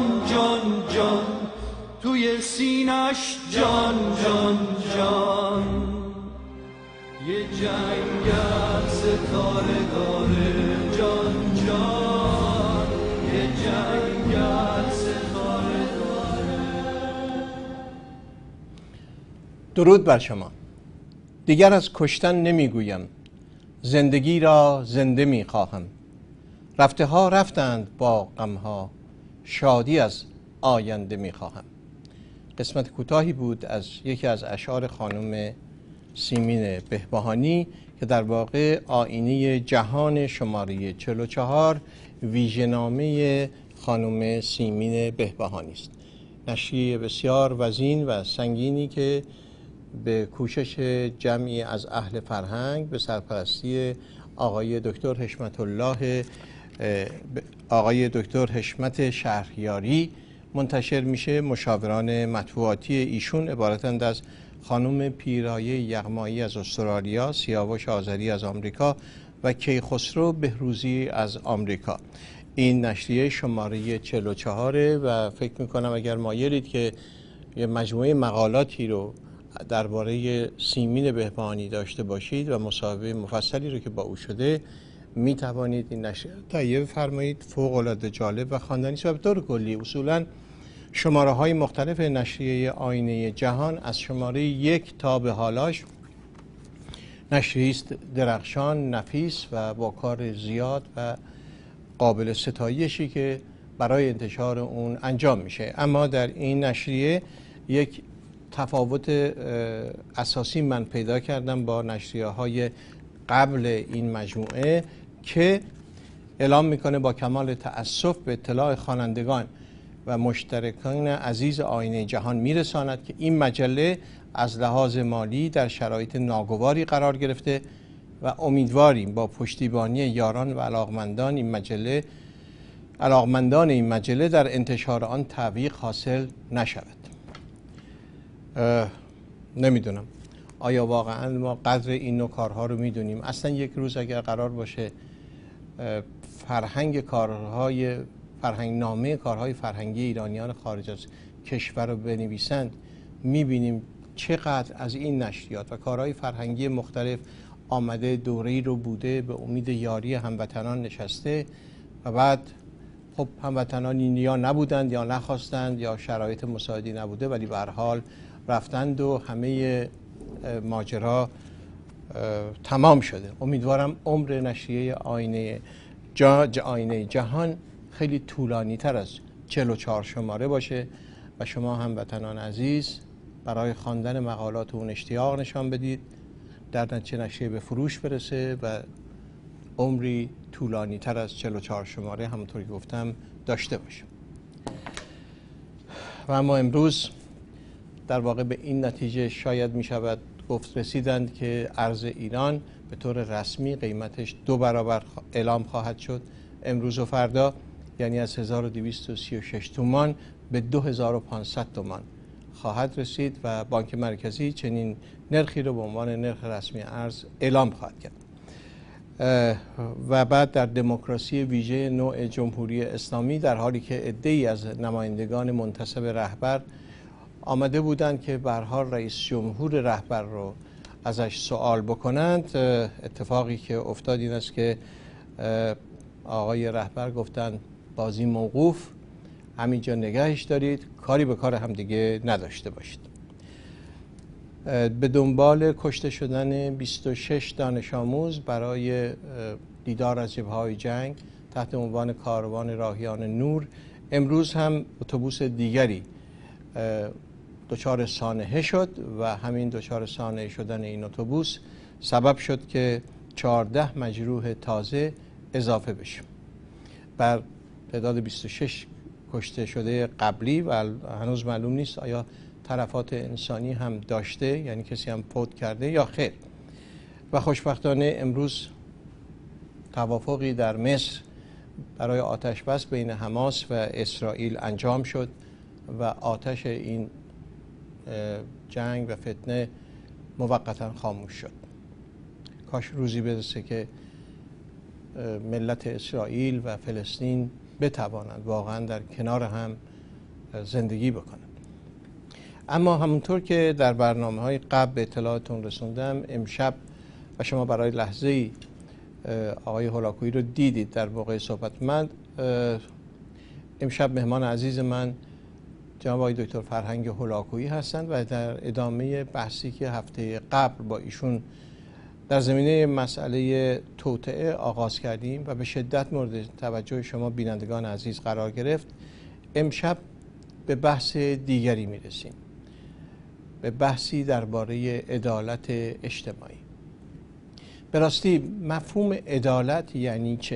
جان جان، توی سینش جان جان جان. یه جنگل ستاره داره جان جان، یه جنگل ستاره داره. درود بر شما. دیگر از کشتن نمیگویم، زندگی را زنده میخواهم. رفته ها رفتند با غم ها، شادی از آینده میخواهم. قسمت کوتاهی بود از یکی از اشعار خانم سیمین بهبهانی که در واقع آینه جهان شماره 44 ویژه‌نامه خانم سیمین بهبهانی است. نشریه بسیار وزین و سنگینی که به کوشش جمعی از اهل فرهنگ به سرپرستی آقای دکتر حشمت شهریاری منتشر میشه. مشاوران مطبوعاتی ایشون عبارتند از خانم پیرایه یغمایی از استرالیا، سیاوش آذری از آمریکا و کیخسرو بهروزی از آمریکا. این نشریه شماره 44 و فکر میکنم اگر مایلید که یه مجموعه مقالاتی رو درباره سیمین بهبهانی داشته باشید و مصاحبه مفصلی رو که با او شده، می توانید این نشریه تهیه بفرمایید. فوق العاده جالب و خواندنی است و به طور کلی اصولاً شماره های مختلف نشریه آینه جهان از شماره 1 تا به حالاش نشریه است درخشان، نفیس و با کار زیاد و قابل ستایشی که برای انتشار اون انجام میشه. اما در این نشریه یک تفاوت اساسی من پیدا کردم با نشریه های قبل این مجموعه که اعلام میکنه با کمال تأسف به اطلاع خوانندگان و مشترکان عزیز آینه جهان میرساند که این مجله از لحاظ مالی در شرایط ناگواری قرار گرفته و امیدواریم با پشتیبانی یاران و علاقمندان این مجله در انتشار آن تعویق حاصل نشود. نمیدونم آیا واقعا ما قدر این نوع کارها رو میدونیم؟ اصلا یک روز اگر قرار باشه فرهنگنامه کارهای فرهنگی ایرانیان خارج از کشور رو بنویسند، میبینیم چقدر از این نشریات و کارهای فرهنگی مختلف آمده دوره‌ای رو بوده به امید یاری هموطنان نشسته و بعد خب هموطنان یا نبودند یا نخواستند یا شرایط مساعدی نبوده، ولی به هر حال رفتند و همه ماجرا تمام شده. امیدوارم عمر نشریه آینه جهان خیلی طولانی تر از 44 شماره باشه و شما هموطنان عزیز برای خواندن مقالات اون اشتیاق نشان بدید، در نتیجه نشریه به فروش برسه و عمری طولانی تر از 44 شماره همونطور که گفتم داشته باشه. و اما امروز در واقع به این نتیجه شاید می شود گفت رسیدند که ارز ایران به طور رسمی قیمتش 2 برابر اعلام خواهد شد امروز و فردا، یعنی از 1236 تومان به 2500 تومان خواهد رسید و بانک مرکزی چنین نرخی رو به عنوان نرخ رسمی ارز اعلام خواهد کرد. و بعد در دموکراسی ویژه نوع جمهوری اسلامی، در حالی که عده‌ای از نمایندگان منتسب رهبر آمده بودند که به هر حال رئیس جمهور رهبر رو ازش سوال بکنند، اتفاقی که افتاد این است که آقای رهبر گفتند بازی موقوف، همینجا نگهش دارید، کاری به کار هم دیگه نداشته باشید. به دنبال کشته شدن 26 دانش آموز برای دیدار از جبهه‌های جنگ تحت عنوان کاروان راهیان نور، امروز هم اتوبوس دیگری دچار سانحه شد و همین دچار سانحه شدن این اتوبوس سبب شد که 14 مجروح تازه اضافه بشه بر تعداد 26 کشته شده قبلی و هنوز معلوم نیست آیا تلفات انسانی هم داشته، یعنی کسی هم فوت کرده یا خیر. و خوشبختانه امروز توافقی در مصر برای آتش بس بین حماس و اسرائیل انجام شد و آتش این جنگ و فتنه موقتا خاموش شد. کاش روزی برسه که ملت اسرائیل و فلسطین بتوانند واقعا در کنار هم زندگی بکنن. اما همونطور که در برنامه‌های قبل به اطلاعاتون رسوندم، امشب و شما برای لحظه‌ای آقای هولاکویی رو دیدید در موقع صحبت من، امشب مهمان عزیز من جناب آقای دکتر فرهنگ هولاکویی هستند و در ادامه بحثی که هفته قبل با ایشون در زمینه مسئله توطئه آغاز کردیم و به شدت مورد توجه شما بینندگان عزیز قرار گرفت، امشب به بحث دیگری میرسیم، به بحثی درباره عدالت اجتماعی. به راستی مفهوم عدالت یعنی چه؟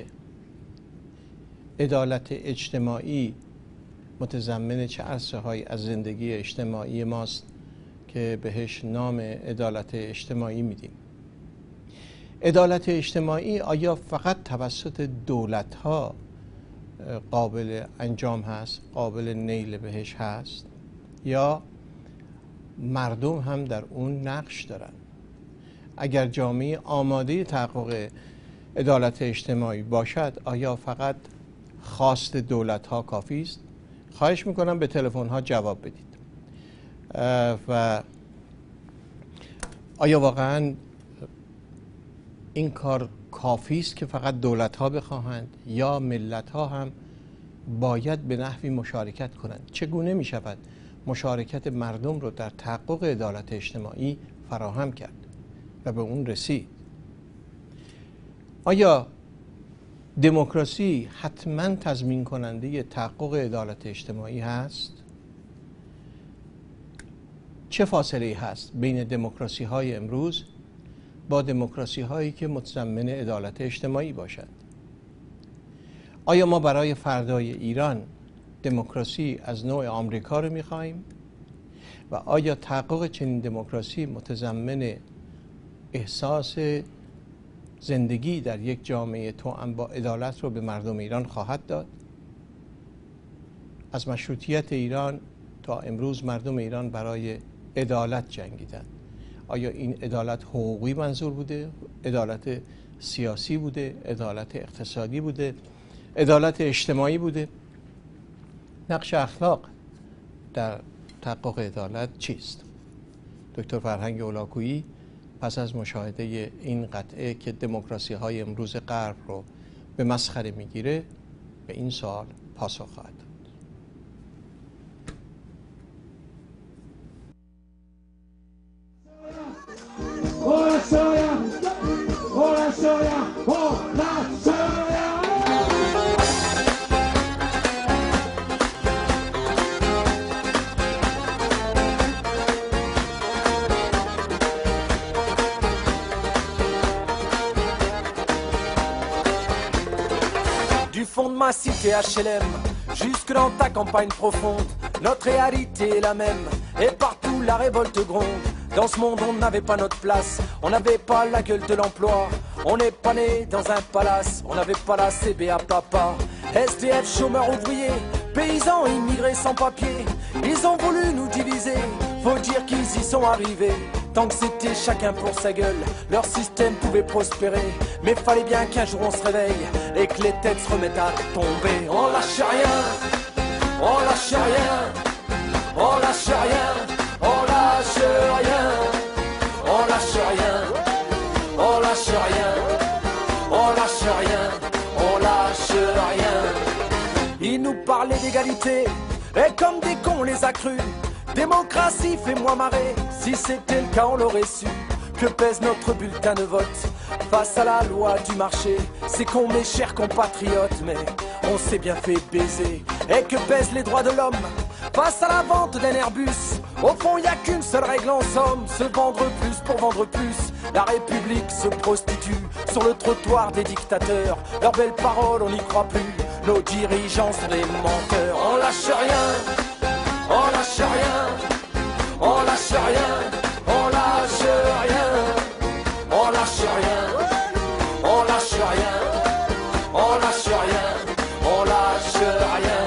عدالت اجتماعی متضمن چه عرصه‌هایی از زندگی اجتماعی ماست که بهش نام عدالت اجتماعی میدیم؟ عدالت اجتماعی آیا فقط توسط دولت‌ها قابل انجام هست، قابل نیل بهش هست، یا مردم هم در اون نقش دارن؟ اگر جامعه آماده تحقق عدالت اجتماعی باشد، آیا فقط خواست دولت‌ها کافی است؟ خواهش میکنم به تلفن‌ها جواب بدید. و آیا واقعاً این کار کافی است که فقط دولت‌ها بخواهند یا ملت‌ها هم باید به نحوی مشارکت کنند؟ چگونه می شود مشارکت مردم رو در تحقق عدالت اجتماعی فراهم کرد و به اون رسید؟ آیا دموکراسی حتما تضمین کننده تحقق عدالت اجتماعی هست؟ چه فاصله هست بین دموکراسی های امروز با دموکراسی هایی که متضمن عدالت اجتماعی باشد؟ آیا ما برای فردای ایران دموکراسی از نوع آمریکا رو می‌خوایم؟ و آیا تحقق چنین دموکراسی متضمن احساس زندگی در یک جامعه توأم با عدالت رو به مردم ایران خواهد داد؟ از مشروطیت ایران تا امروز مردم ایران برای عدالت جنگیدند. آیا این عدالت حقوقی منظور بوده؟ عدالت سیاسی بوده؟ عدالت اقتصادی بوده؟ عدالت اجتماعی بوده؟ نقش اخلاق در تحقق عدالت چیست؟ دکتر فرهنگ هولاکویی پس از مشاهده این قطعه که دموکراسی های امروز غرب رو به مسخره میگیره، به این سوال پاسخ خواهد داد. Du fond de ma cité HLM, jusque dans ta campagne profonde, notre réalité est la même, et partout la révolte gronde. Dans ce monde on n'avait pas notre place, on n'avait pas la gueule de l'emploi, on n'est pas né dans un palace, on n'avait pas la CBA papa. SDF, chômeurs ouvriers, paysans immigrés sans papier, ils ont voulu nous diviser, faut dire qu'ils y sont arrivés. Tant que c'était chacun pour sa gueule, leur système pouvait prospérer. Mais fallait bien qu'un jour on se réveille et que les têtes se remettent à tomber. On lâche rien, on lâche rien, on lâche rien, on lâche rien, on lâche rien, on lâche rien, on lâche rien, on lâche rien. Ils nous parlaient d'égalité et comme des cons on les a crus. Démocratie, fais-moi marrer, si c'était le cas on l'aurait su. Que pèse notre bulletin de vote face à la loi du marché? C'est con mes chers compatriotes, mais on s'est bien fait baiser. Et que pèsent les droits de l'homme face à la vente d'un Airbus? Au fond y a qu'une seule règle en somme, se vendre plus pour vendre plus. La République se prostitue sur le trottoir des dictateurs. Leurs belles paroles on n'y croit plus, nos dirigeants sont des menteurs. On lâche rien, on lâche rien, on lâche rien, on lâche rien, on lâche rien, on lâche rien, on lâche rien, on lâche rien.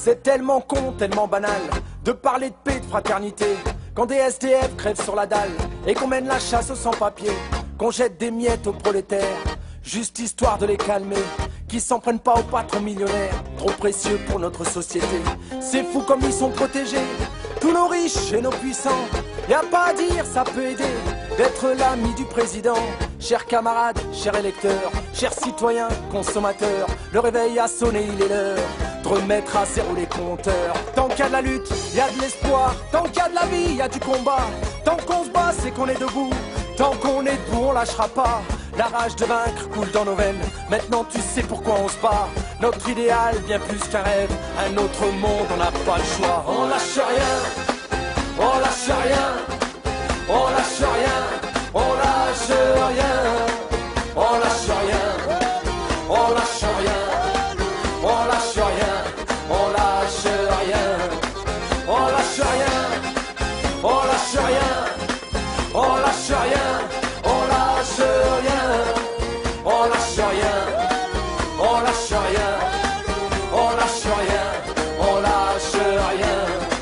C'est tellement con, tellement banal de parler de paix, de fraternité, quand des SDF crèvent sur la dalle et qu'on mène la chasse aux sans-papiers, qu'on jette des miettes aux prolétaires, juste histoire de les calmer, qui s'en prennent pas aux patrons millionnaires, trop précieux pour notre société. C'est fou comme ils sont protégés, tous nos riches et nos puissants. Y a pas à dire, ça peut aider d'être l'ami du président. Chers camarades, chers électeurs, chers citoyens, consommateurs, le réveil a sonné, il est l'heure de remettre à zéro les compteurs. Tant qu'il y a de la lutte, il y a de l'espoir. Tant qu'il y a de la vie, il y a du combat. Tant qu'on se bat, c'est qu'on est debout. Tant qu'on est debout, on lâchera pas. La rage de vaincre coule dans nos veines. Maintenant tu sais pourquoi on se bat. Notre idéal, bien plus qu'un rêve. Un autre monde, on n'a pas le choix. On lâche rien, on lâche rien, on lâche rien, on lâche rien, on lâche rien, on lâche rien, on lâche rien, on lâche rien, on lâche rien, on lâche rien, on lâche rien, on lâche rien, on lâche rien, on lâche rien, on lâche rien, on lâche rien.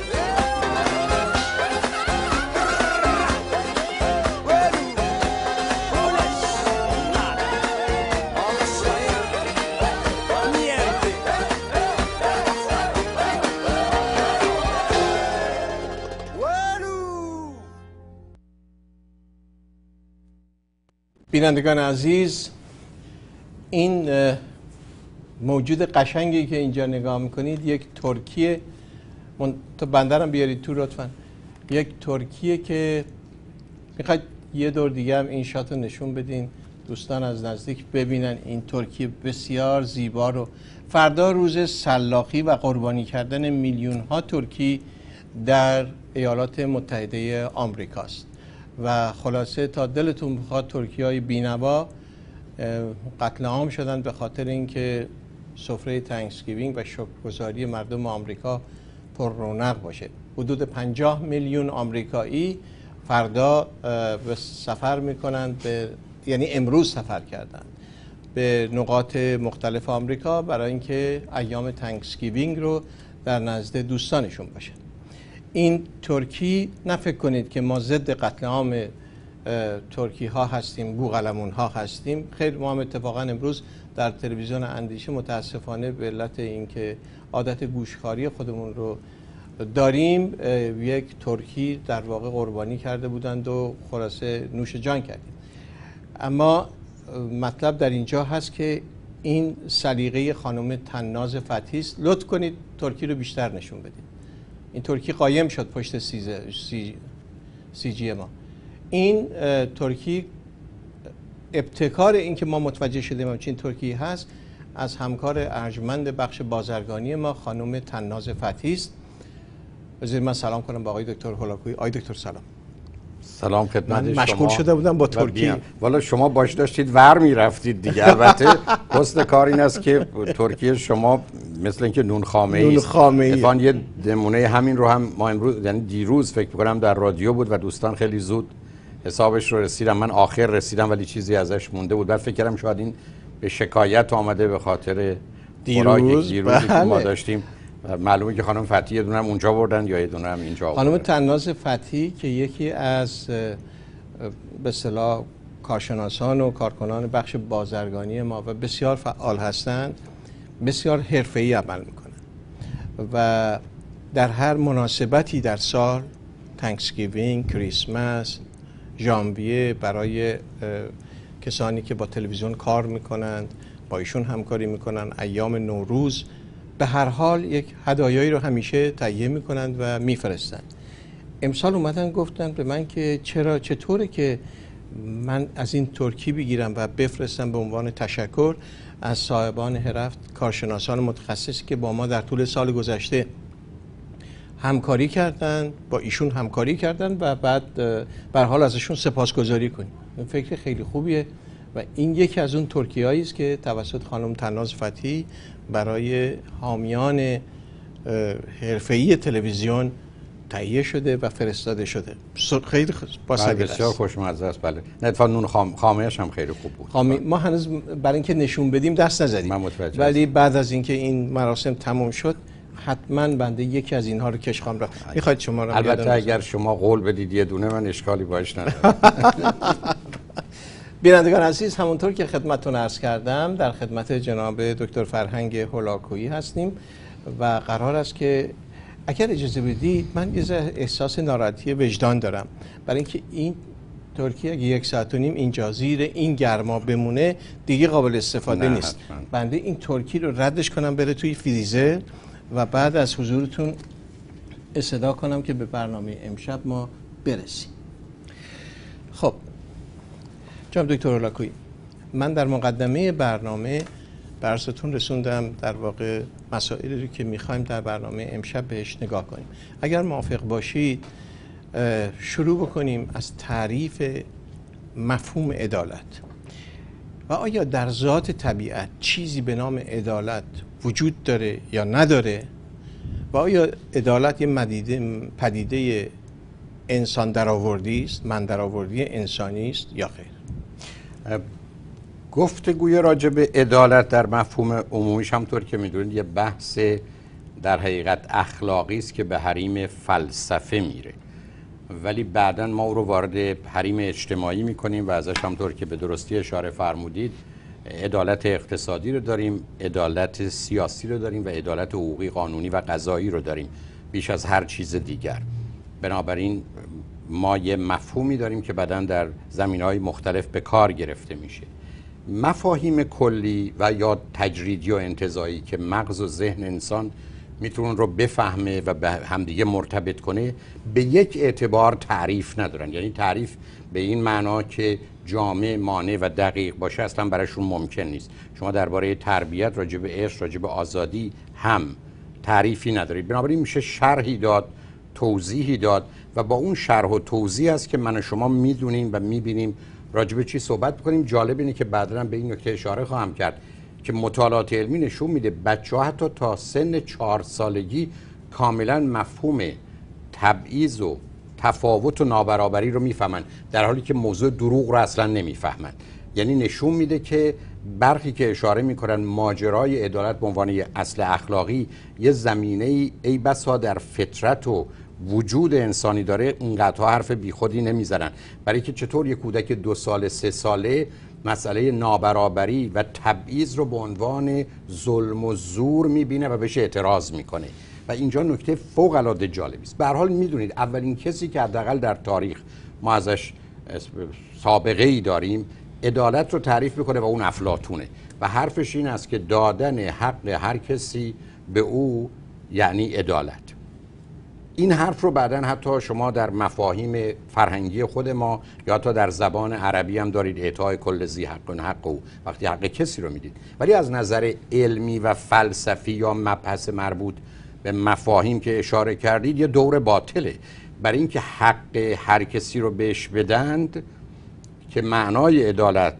بینندگان عزیز، این موجود قشنگی که اینجا نگاه میکنید یک ترکیه تو بندرم بیارید تو لطفا. یک ترکیه که میخواید یه دور دیگه هم این شات رو نشون بدین دوستان از نزدیک ببینن این ترکیه بسیار زیبا رو. فردا روز سلاخی و قربانی کردن میلیون ها ترکی در ایالات متحده آمریکاست و خلاصه تا دلتون بخواد ترکیای بینوا قتل عام شدن به خاطر اینکه سفره تانکسگیوینگ و شکرگزاری مردم آمریکا پر رونق باشه. حدود 50 میلیون آمریکایی فردا به سفر میکنند یعنی امروز سفر کردند به نقاط مختلف آمریکا برای اینکه ایام تانکسگیوینگ رو در نزد دوستانشون باشه. این ترکی نه فکر کنید که ما ضد قتل عام ترکی ها هستیم، بوقلمون ها هستیم. خیلی ما هم اتفاقا امروز در تلویزیون اندیشه متاسفانه به علت اینکه عادت گوشکاری خودمون رو داریم یک ترکی در واقع قربانی کرده بودند و خلاصه نوش جان کردیم. اما مطلب در اینجا هست که این سلیقه خانم طناز فتحی است. لطف کنید ترکی رو بیشتر نشون بدید. این ترکی قایم شد پشت سی جی ما. این ترکی ابتکار این که ما متوجه شدیم همچین ترکی هست از همکار ارجمند بخش بازرگانی ما خانم طناز فتحی است. بذارید من سلام کنم با آقای دکتر هولاکویی. آقای دکتر سلام. سلام خدمت شما. من مشغول شده بودم با ترکی. والا شما باش داشتید ور میرفتید دیگه. البته حسن کار این است که ترکیه شما مثل اینکه نون خامه‌ای است. اتفاقاً یه نمونه همین رو هم ما امروز یعنی دیروز فکر می‌کنم در رادیو بود و دوستان خیلی زود حسابش رو رسیدم. من آخر رسیدم ولی چیزی ازش مونده بود. بعد فکر کردم شاید این به شکایت آمده به خاطر دیروزی که ما داشتیم. معلومه که خانم فتحی یه دونه هم اونجا بردن یا یه دونه هم اینجا آوردن. خانم طناز فتحی که یکی از به اصطلاح کارشناسان و کارکنان بخش بازرگانی ما و بسیار فعال هستند، بسیار حرفه‌ای عمل میکنند و در هر مناسبتی در سال، تانکسگیوینگ، کریسمس، ژانویه، برای کسانی که با تلویزیون کار میکنند با ایشون همکاری میکنند، ایام نوروز، به هر حال یک هدایایی رو همیشه تهیه میکنند و میفرستند. امسال اومدن گفتن به من که چطوره که من از این ترکی بگیرم و بفرستم به عنوان تشکر از صاحبان حرفت، کارشناسان متخصصی که با ما در طول سال گذشته همکاری کردن، با ایشون همکاری کردن و بعد به هر حال ازشون سپاسگزاری کنیم. این فکر خیلی خوبیه و این یکی از اون ترکیه‌ای است که توسط خانم طناز فتحی برای حامیان حرفه‌ای تلویزیون تهیه شده و فرستاده شده. خیلی بسیار خوشمزه است. بله. نه اتفاقا نون خامه‌اش هم خیلی خوب بود. ما هنوز برای اینکه نشون بدیم دست نزدیم. ولی بعد از اینکه این مراسم تموم شد حتما بنده یکی از اینها رو کشخام را میخواید شما رو البته اگر شما قول بدید یه دونه من اشکالی باش ندارم. بینندگان عزیز، همونطور که خدمتتون عرض کردم در خدمت جناب دکتر فرهنگ هولاکویی هستیم و قرار است که اگر اجازه بدید من یه احساس ناراحتی وجدان دارم برای اینکه این ترکیه اگه 1 ساعت و نیم اینجا زیر این گرما بمونه دیگه قابل استفاده نیست. بنده این ترکی رو ردش کنم بره توی فریزر و بعد از حضورتون استدعا کنم که به برنامه امشب ما برسیم. خب جناب دکتر هولاکویی، من در مقدمه برنامه برستون رسوندم در واقع مسائلی رو که میخوایم در برنامه امشب بهش نگاه کنیم. اگر موافق باشید شروع بکنیم از تعریف مفهوم عدالت و آیا در ذات طبیعت چیزی به نام عدالت وجود داره یا نداره و آیا عدالت یه پدیده انسان درآوردی است، من درآوردی انسانی است یا خیر؟ گفتگوی راجع به عدالت در مفهوم عمومیش همطور که میدونید یه بحث در حقیقت اخلاقی است که به حریم فلسفه میره، ولی بعداً ما او رو وارد حریم اجتماعی میکنیم و ازش همطور که به درستی اشاره فرمودید عدالت اقتصادی رو داریم، عدالت سیاسی رو داریم و عدالت حقوقی، قانونی و قضایی رو داریم بیش از هر چیز دیگر. بنابراین ما یه مفهومی داریم که بعداً در زمینه‌های مختلف به کار گرفته میشه. مفاهیم کلی و یا تجریدی و انتزاعی که مغز و ذهن انسان میتونن رو بفهمه و به همدیگه مرتبط کنه به یک اعتبار تعریف ندارن. یعنی تعریف به این معنا که جامع، مانع و دقیق باشه اصلا براشون ممکن نیست. شما درباره تربیت، راجع به عشق، راجع به آزادی هم تعریفی ندارید. بنابراین میشه شرحی داد، توضیحی داد و با اون شرح و توضیح است که من و شما میدونیم و میبینیم راجع به چی صحبت بکنیم. جالب اینه که بعداً به این نکته اشاره خواهم کرد که مطالعات علمی نشون میده بچه‌ها حتی تا سن 4 سالگی کاملا مفهوم تبعیض و تفاوت و نابرابری رو میفهمن، در حالی که موضوع دروغ رو اصلا نمیفهمن. یعنی نشون میده که برخی که اشاره میکنن ماجرای عدالت به عنوان یه اصل اخلاقی یه زمینه ای بسا در فطرت و وجود انسانی داره، اونقدر حرف بیخودی نمیزنن. برای که چطور یک کودک 2 ساله 3 ساله مسئله نابرابری و تبعیض رو به عنوان ظلم و زور میبینه و بهش اعتراض میکنه و اینجا نکته فوق العاده جالبی است. به هر حال میدونید اولین کسی که حداقل در تاریخ ما ازش سابقه ای داریم عدالت رو تعریف میکنه و اون افلاطونه و حرفش این است که دادن حق هر کسی به او یعنی عدالت. این حرف رو بعداً حتی شما در مفاهیم فرهنگی خود ما یا حتی در زبان عربی هم دارید، اعطای کل ذی حق حق او، وقتی حق کسی رو میدید. ولی از نظر علمی و فلسفی یا مبحث مربوط به مفاهیم که اشاره کردید یه دور باطله. برای اینکه حق هر کسی رو بهش بدند که معنای عدالت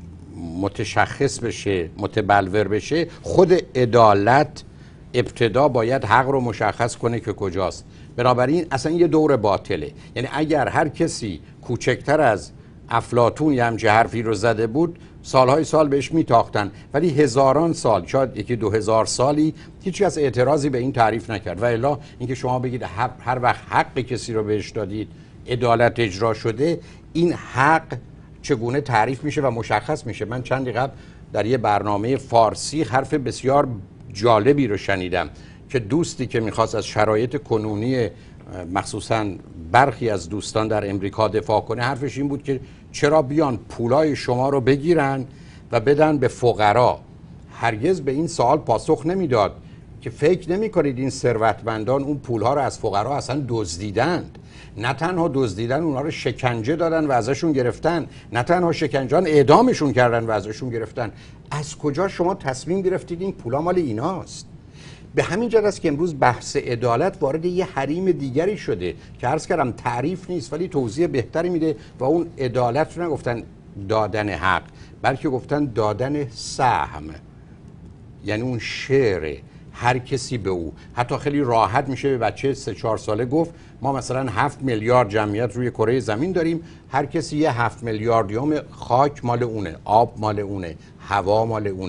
متشخص بشه، متبلور بشه، خود عدالت ابتدا باید حق رو مشخص کنه که کجاست. بنابراین اصلا یه دور باطله. یعنی اگر هر کسی کوچکتر از افلاطون یه همچه حرفی رو زده بود سالهای سال بهش میتاختن، ولی هزاران سال، شاید 1-2000 سالی هیچی از اعتراضی به این تعریف نکرد. و الا اینکه شما بگید هر وقت حق کسی رو بهش دادید عدالت اجرا شده، این حق چگونه تعریف میشه و مشخص میشه؟ من چندی قبل در یه برنامه فارسی حرف بسیار جالبی رو شنیدم که دوستی که میخواست از شرایط کنونی مخصوصا برخی از دوستان در امریکا دفاع کنه، حرفش این بود که چرا بیان پولای شما رو بگیرن و بدن به فقرا. هرگز به این سوال پاسخ نمیداد که فکر نمی کنید این ثروتمندان اون پولها رو از فقرا اصلا دزدیدند؟ نه تنها دزدیدن، اونها رو شکنجه دادن و ازشون گرفتن. نه تنها شکنجهان، اعدامشون کردن و ازشون گرفتن. از کجا شما تصمیم گرفتید این پولا مال ایناست؟ به همین جهت است که امروز بحث عدالت وارد یه حریم دیگری شده که عرض کردم تعریف نیست ولی توضیح بهتری میده و اون عدالت رو نگفتن دادن حق، بلکه گفتن دادن سهم، یعنی اون شعر هر کسی به او. حتی خیلی راحت میشه به بچه 3-4 ساله گفت ما مثلا 7 میلیارد جمعیت روی کره زمین داریم، هر کسی یه 7 میلیاردیوم خاک مال اونه، آب مال اونه، هوا مال اونه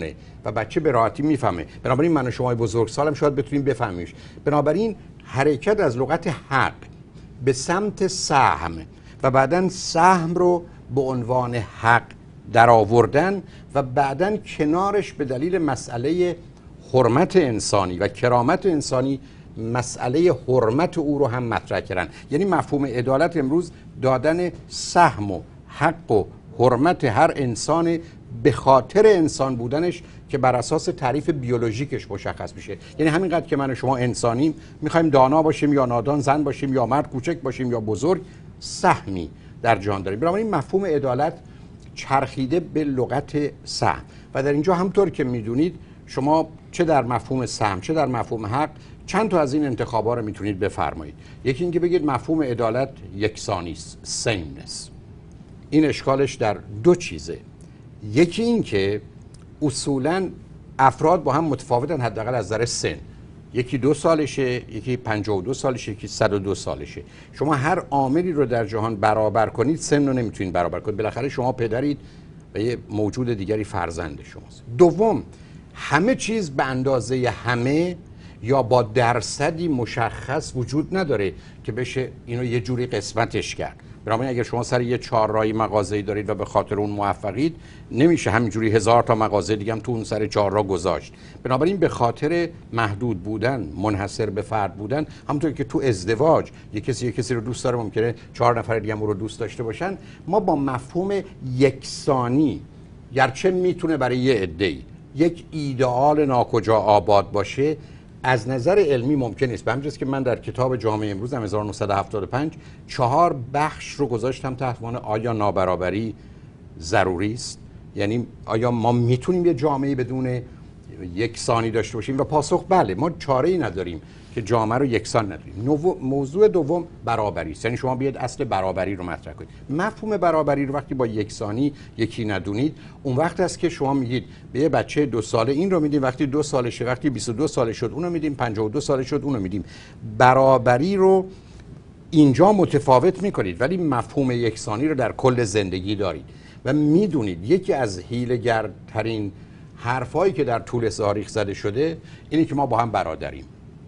و بچه به راحتی میفهمه. بنابراین من و شما بزرگسالم شاید بتونیم بفهمیمش. بنابراین حرکت از لغت حق به سمت سهم و بعداً سهم رو به عنوان حق در آوردن و بعداً کنارش به دلیل مسئله حرمت انسانی و کرامت انسانی مسئله حرمت او رو هم مطرح کردن. یعنی مفهوم عدالت امروز دادن سهم و حق و حرمت هر انسان به خاطر انسان بودنش که بر اساس تعریف بیولوژیکش مشخص میشه. یعنی همینقدر که من و شما انسانیم، میخوایم دانا باشیم یا نادان، زن باشیم یا مرد، کوچک باشیم یا بزرگ، سهمی در جهان داریم. بنابراین مفهوم عدالت چرخیده به لغت سهم و در اینجا همطور که میدونید شما چه در مفهوم سهم چه در مفهوم حق چند تا از این انتخابا رو میتونید بفرمایید. یکی اینکه بگید مفهوم عدالت یکسانی است، sameness. این اشکالش در دو چیزه. یکی این که اصولاً افراد با هم متفاوتن، حداقل از نظر سن. یکی 2 سالشه، یکی 52 سالشه، یکی 102 سالشه. شما هر عاملی رو در جهان برابر کنید، سن رو نمیتونید برابر کنید. بالاخره شما پدرید و یه موجود دیگری فرزند شماست. دوم، همه چیز به اندازه همه یا با درصدی مشخص وجود نداره که بشه اینو یه جوری قسمتش کرد. بنابراین اگر شما سر یه چهارراهی مغازه‌ای دارید و به خاطر اون موفقید، نمیشه همینجوری 1000 تا مغازه دیگه هم تو اون سر چهارراه گذاشت. بنابراین به خاطر محدود بودن، منحصر به فرد بودن، همونطور که تو ازدواج یک کسی رو دوست داره، ممکنه 4 نفر دیگه هم رو دوست داشته باشن، ما با مفهوم یکسانی، گرچه میتونه برای یه عده‌ای یک ایدئال ناکجا آباد باشه، از نظر علمی ممکن نیست. به همین جاست که من در کتاب جامعه امروز 1975 4 بخش رو گذاشتم تحت عنوان آیا نابرابری ضروری است؟ یعنی آیا ما میتونیم یه جامعه بدون یکسانی داشته باشیم؟ و پاسخ بله، ما چاره‌ای نداریم که جامعه رو یکسان نداریم. موضوع دوم برابری است. یعنی شما بیاید اصل برابری رو مطرح کنید. مفهوم برابری رو وقتی با یکسانی یکی ندونید، اون وقت است که شما میگید به یه بچه 2 ساله این رو میدیم، وقتی 2 سالشه، وقتی 22 ساله شد اون رو میدیم، 52 ساله شد اون رو میدیم. برابری رو اینجا متفاوت میکنید ولی مفهوم یکسانی رو در کل زندگی دارید و میدونید یکی از حیله‌گرترین حرفایی که در طول تاریخ زده شده اینه که ما با هم برادریم.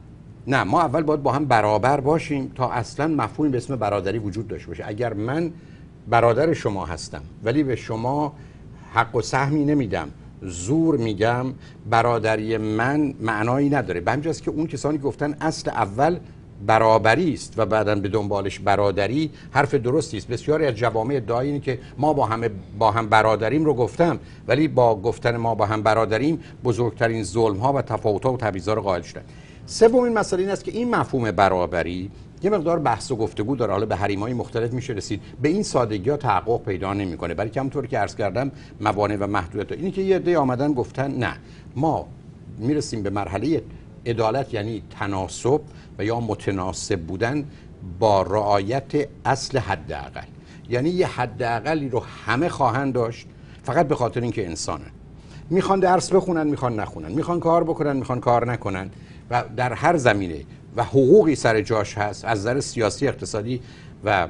نه، ما اول باید با هم برابر باشیم تا اصلا مفهومی به اسم برادری وجود داشته باشه. اگر من برادر شما هستم ولی به شما حق و سهمی نمیدم، زور میگم، برادری من معنایی نداره. به همین جاست که اون کسانی گفتن اصل اول برابری است و بعداً به دنبالش برادری، حرف درستی است. بسیاری از جوامع ادعای اینه که ما با هم برادریم رو گفتم، ولی با گفتن ما با هم برادریم بزرگترین ظلم ها و تفاوت ها و تبعیض‌ها رو قائل شدن. سومین مسئله این است که این مفهوم برابری یه مقدار بحث و گفتگو داره. حالا به حریم‌های مختلف میشه رسید. به این سادگی‌ها تحقق پیدا نمی‌کنه، بلکه همونطور که عرض کردم موانع و محدودیت‌ها. اینی که یه عده آمدن گفتن نه، ما میرسیم به مرحله عدالت یعنی تناسب و یا متناسب بودن با رعایت اصل حداقل. یعنی یه حداقلی رو همه خواهند داشت فقط به خاطر اینکه انسانن. میخوان درس بخونن، میخوان نخونن، میخوان کار بکنن، میخوان کار نکنن و در هر زمینه و حقوقی سر جاش هست از نظر سیاسی، اقتصادی و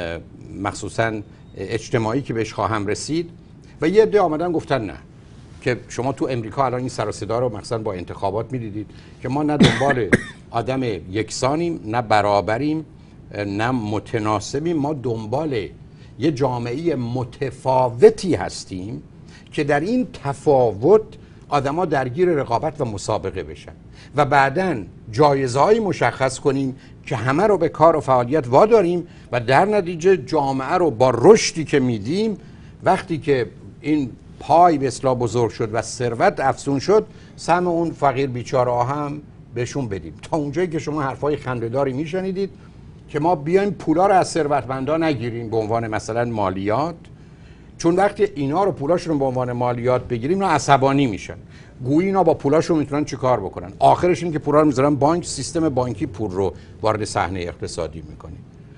مخصوصا اجتماعی که بهش خواهم رسید. و یه عده آمدن گفتن نه، که شما تو امریکا الان این سر و صدا رو مثلا با انتخابات می‌دیدید که ما نه دنبال آدم یکسانیم، نه برابریم، نه متناسبیم، ما دنبال یه جامعه متفاوتی هستیم که در این تفاوت آدم‌ها درگیر رقابت و مسابقه بشن و بعداً جایزه‌ای مشخص کنیم که همه رو به کار و فعالیت واداریم و در نتیجه جامعه رو با رشدی که میدیم، وقتی که این پای به اصطلاح بزرگ شد و ثروت افزون شد، سهم اون فقیر بیچاره ها هم بهشون بدیم. تا اونجایی که شما حرفای خنده‌داری میشنیدید که ما بیایم پولا رو از ثروتمندا نگیریم به عنوان مثلا مالیات، چون وقتی اینا رو پولاشون رو به عنوان مالیات بگیریم اینا عصبانی میشن، گویی اینا با پولاشون میتونن چیکار بکنن. آخرش این که پولا رو میذارن بانک، سیستم بانکی پول رو وارد صحنه اقتصادی میکنه.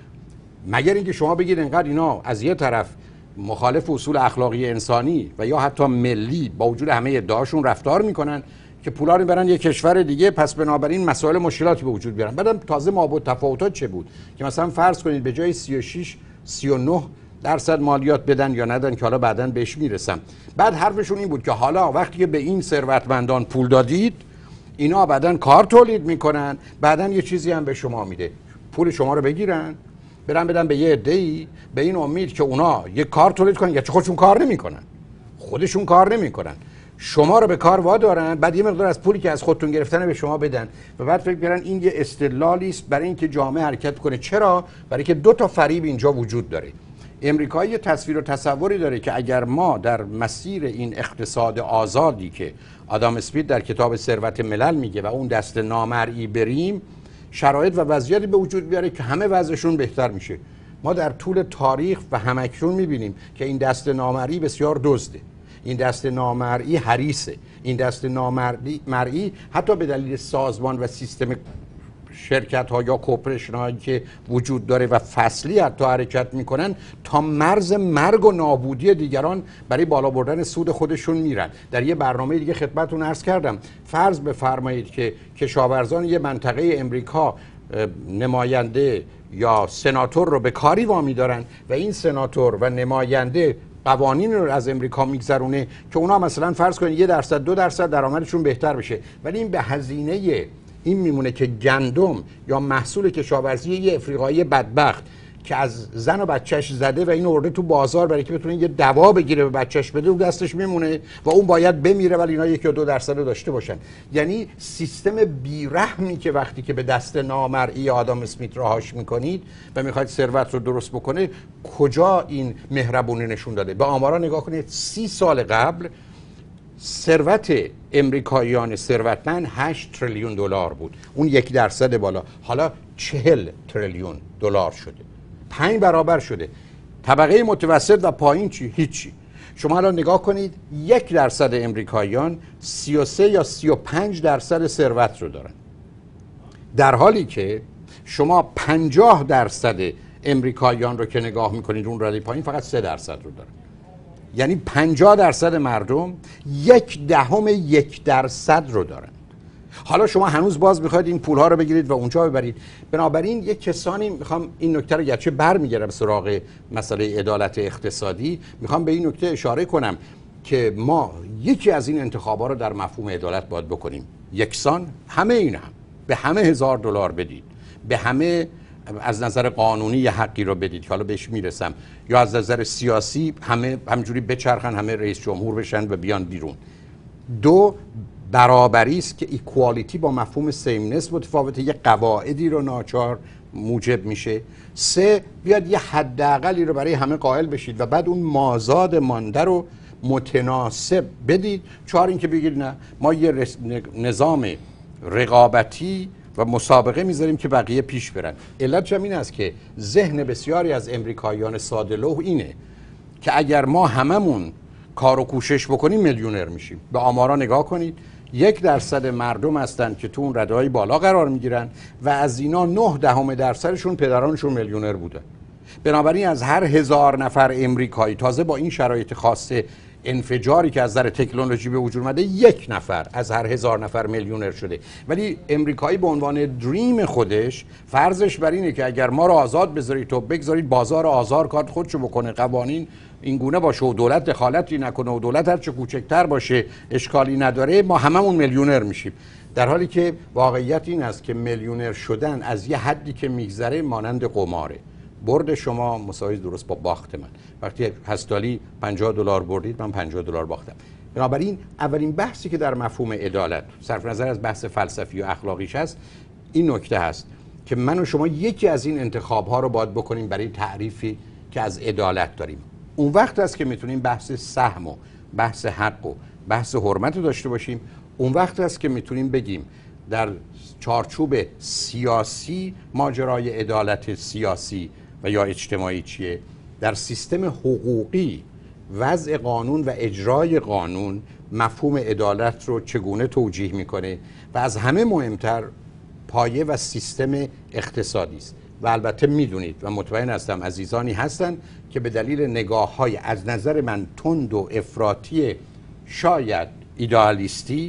مگر اینکه شما بگید انقدر اینا از یه طرف مخالف اصول اخلاقی انسانی و یا حتی ملی با وجود همه ادعاشون رفتار میکنن که پولا رو برن یه کشور دیگه، پس بنابراین مسائل مشکلاتی به وجود بیارن. بعدم تازه ما با تفاوتات چه بود که مثلا فرض کنید به جای 36 39 درصد مالیات بدن یا ندن که حالا بعداً بهش میرسم. بعد حرفشون این بود که حالا وقتی که به این ثروتمندان پول دادید اینا بعداً کار تولید میکنن، بعداً یه چیزی هم به شما میده، پول شما رو بگیرن برن بدن به یه عده‌ای به این امید که اونا یه کار تولید کنن یا خودشون کار نمیکنن، خودشون کار نمیکنن، شما رو به کار وادارن، بعد یه مقدار از پولی که از خودتون گرفتن به شما بدن و بعد فکر کنن این یه استدلالی است برای اینکه جامعه حرکت کنه. چرا؟ برای که دو تا فریب اینجا وجود داره. امریکا یه تصویر و تصوری داره که اگر ما در مسیر این اقتصاد آزادی که آدام اسمیت در کتاب ثروت ملل میگه و اون دست نامرئی بریم، شرایط و وضعیتی به وجود بیاره که همه وضعشون بهتر میشه. ما در طول تاریخ و همکنون میبینیم که این دست نامرئی بسیار دزده، این دست نامرئی حریصه، این دست نامرئی حتی به دلیل سازمان و سیستم شرکت ها یا کوپریشن هایی که وجود داره و فصلی حتی حرکت میکنن تا مرز مرگ و نابودی دیگران برای بالا بردن سود خودشون میرن. در یه برنامه دیگه خدمتتون عرض کردم، فرض بفرمایید که کشاورزان یه منطقه امریکا نماینده یا سناتور رو به کاری وامی دارن و این سناتور و نماینده قوانین رو از امریکا میگذرونه که اونا مثلا فرض کنید 1% 2% درآمدشون بهتر بشه، ولی این به هزینه این میمونه که گندم یا محصول کشاورزی یه افریقایی بدبخت که از زن و بچهش زده و این آورده تو بازار برای که بتونه یه دوا بگیره به بچهش بده، رو دستش میمونه و اون باید بمیره ولی اینا 1 یا 2% داشته باشن. یعنی سیستم بیرحمی که وقتی که به دست نامرئی آدام اسمیت رهاش میکنید و میخواید ثروت رو درست بکنه، کجا این مهربونی نشون داده؟ به آمارا نگاه کنید. 30 سال قبل ثروت امریکاییان ثروتمند 8 تریلیون دلار بود، اون 1% بالا، حالا 40 تریلیون دلار شده، 5 برابر شده. طبقه متوسط و پایین چی؟ هیچی. شما الان نگاه کنید 1% امریکاییان 33 یا 35% ثروت رو دارن، در حالی که شما 50% امریکاییان رو که نگاه میکنید اون رده پایین فقط 3% رو دارن. یعنی 50% مردم 0.1% رو دارن. حالا شما هنوز باز میخواید این پولها رو بگیرید و اونجا ببرید. بنابراین یک کسانی، میخوام این نکته رو گرچه برمیگردم سراغ مسئله عدالت اقتصادی، میخوام به این نکته اشاره کنم که ما یکی از این انتخابا رو در مفهوم عدالت باید بکنیم. یکسان همه این هم به همه $1000 بدید، به همه از نظر قانونی یه حقی رو بدید که حالا بهش میرسم، یا از نظر سیاسی همه همجوری بچرخن، همه رئیس جمهور بشن و بیان بیرون. 2 برابری است که ایکوالیتی با مفهوم سیمنس متفاوته، یه قواعدی رو ناچار موجب میشه. 3 بیاد یه حداقلی رو برای همه قائل بشید و بعد اون مازاد مانده رو متناسب بدید. 4 اینکه بگید نه ما یه نظام رقابتی و مسابقه میذاریم که بقیه پیش برن. علت این است که ذهن بسیاری از امریکاییان ساده‌لوح اینه که اگر ما هممون کار و کوشش بکنیم میلیونر میشیم. به آمارا نگاه کنید، 1% مردم هستن که تو اون رده‌های بالا قرار میگیرن و از اینا 0.9% پدرانشون میلیونر بودن. بنابراین از هر 1000 نفر امریکایی، تازه با این شرایط خاصه انفجاری که از نظر تکنولوژی به وجود اومده، 1 نفر از هر 1000 نفر میلیونر شده. ولی امریکایی به عنوان دریم خودش فرضش بر اینه که اگر ما رو آزاد بذارید تو بگذارید بازار آزار کار خودشو بکنه، قوانین این گونه باشه و دولت دخالتی نکنه و دولت هرچه کوچکتر باشه اشکالی نداره، ما هممون میلیونر میشیم. در حالی که واقعیت این است که میلیونر شدن از یه حدی که میگذره مانند قماره. برد شما مساوی درست با باخت من. وقتی هستالی $50 بردید، من $50 باختم. بنابراین اولین بحثی که در مفهوم عدالت صرف نظر از بحث فلسفی و اخلاقیش هست، این نکته هست که من و شما یکی از این انتخاب‌ها رو باید بکنیم برای تعریفی که از عدالت داریم. اون وقت است که میتونیم بحث سهم و بحث حق و بحث حرمت رو داشته باشیم. اون وقت است که میتونیم بگیم در چارچوب سیاسی ماجرای عدالت سیاسی و یا اجتماعی چیه، در سیستم حقوقی وضع قانون و اجرای قانون مفهوم عدالت رو چگونه توجیه میکنه و از همه مهمتر پایه و سیستم اقتصادی است. و البته میدونید و مطمئن هستم عزیزانی هستن که به دلیل نگاه‌های از نظر من تند و افراطی، شاید ایدئالیستی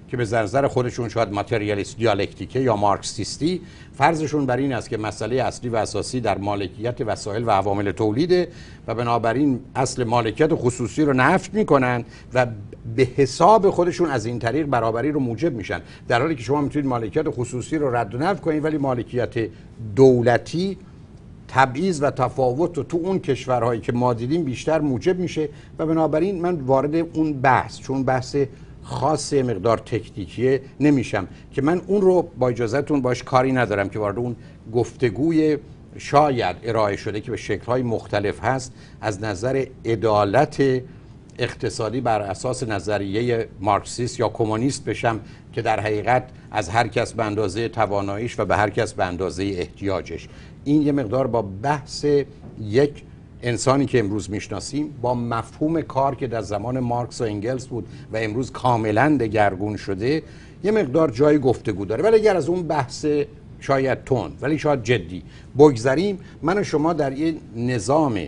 که به نظر خودشون شاید ماتریالیست دیالکتیکه یا مارکسیستی، فرضشون بر این است که مسئله اصلی و اساسی در مالکیت وسایل و عوامل تولیده و بنابراین اصل مالکیت خصوصی رو نفی میکنن و به حساب خودشون از این طریق برابری رو موجب میشن، در حالی که شما میتونید مالکیت خصوصی رو رد و نفی کنید ولی مالکیت دولتی تبعیض و تفاوت رو تو اون کشورهایی که ما دیدیم بیشتر موجب میشه و بنابراین من وارد اون بحث، چون بحث خاص مقدار تکنیکیه، نمیشم که من اون رو با اجازهتون باش کاری ندارم که وارد اون گفتگوی شاید ارائه شده که به شکل‌های مختلف هست از نظر عدالت اقتصادی بر اساس نظریه مارکسیست یا کمونیست بشم که در حقیقت از هر کس به اندازه تواناییش و به هر کس به اندازه احتیاجش. این یه مقدار با بحث یک انسانی که امروز میشناسیم با مفهوم کار که در زمان مارکس و انگلس بود و امروز کاملا دگرگون شده یه مقدار جای گفتگو داره. ولی اگر از اون بحث شاید تند ولی شاید جدی بگذریم، من و شما در این نظام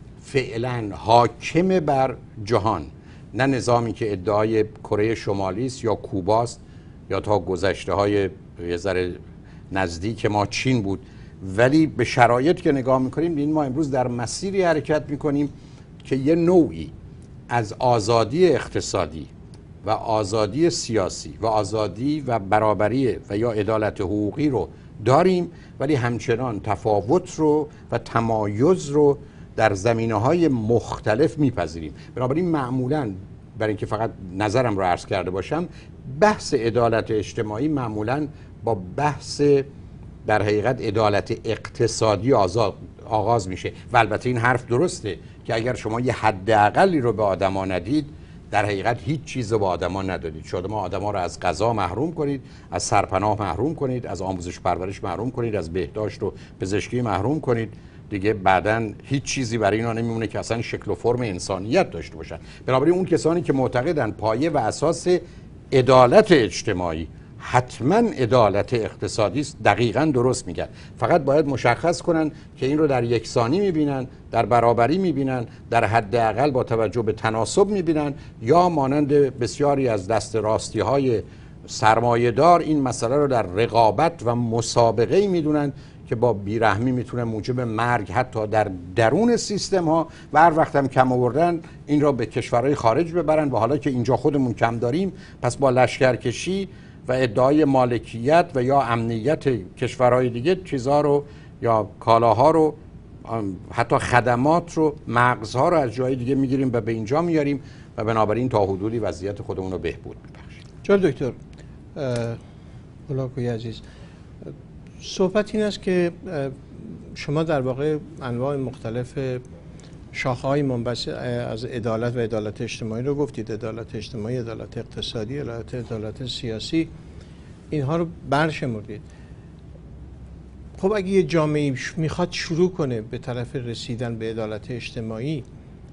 فعلا حاکم بر جهان، نه نظامی که ادعای کره شمالی است یا کوباست یا تا گذشته های یه ذره نزدیک ما چین بود، ولی به شرایط که نگاه میکنیم این ما امروز در مسیری حرکت میکنیم که یه نوعی از آزادی اقتصادی و آزادی سیاسی و آزادی و برابری و یا عدالت حقوقی رو داریم، ولی همچنان تفاوت رو و تمایز رو در زمینه‌های مختلف میپذیریم. بنابراین معمولاً برای اینکه فقط نظرم رو عرض کرده باشم، بحث عدالت اجتماعی معمولاً با بحث در حقیقت عدالت اقتصادی آغاز میشه و البته این حرف درسته که اگر شما یه حداقلی رو به آدما ندید در حقیقت هیچ چیز رو به آدما ندادید. شما آدما رو از غذا محروم کنید، از سرپناه محروم کنید، از آموزش پرورش محروم کنید، از بهداشت و پزشکی محروم کنید، دیگه بعداً هیچ چیزی برای اینا نمیمونه که اصلا شکل و فرم انسانیت داشته باشن. بنابراین اون کسانی که معتقدن پایه و اساس عدالت اجتماعی حتما عدالت اقتصادی است، دقیقاً درست میگن. فقط باید مشخص کنن که این رو در یکسانی میبینن، در برابری میبینن، در حداقل با توجه به تناسب میبینن، یا مانند بسیاری از دست راستی های سرمایه‌دار این مسئله رو در رقابت و مسابقه میدونن که با بیرحمی میتونه موجب مرگ حتی در درون سیستم ها و هر وقت هم کم آوردن این را به کشورهای خارج ببرن و حالا که اینجا خودمون کم داریم پس با لشکرکشی و ادعای مالکیت و یا امنیت کشورهای دیگه چیزها رو یا کالاها رو حتی خدمات رو مغزها رو از جای دیگه میگیریم و به اینجا میاریم و بنابراین تا حدودی وضعیت خودمون رو بهبود میبخشیم. جناب دکتر هولاکویی عزیز، صحبت این است که شما در واقع انواع مختلف شاخه‌های منبث از عدالت و عدالت اجتماعی رو گفتید، عدالت اجتماعی، عدالت اقتصادی، عدالت سیاسی، اینها رو برشمردید. خب اگه یه جامعه میخواد شروع کنه به طرف رسیدن به عدالت اجتماعی،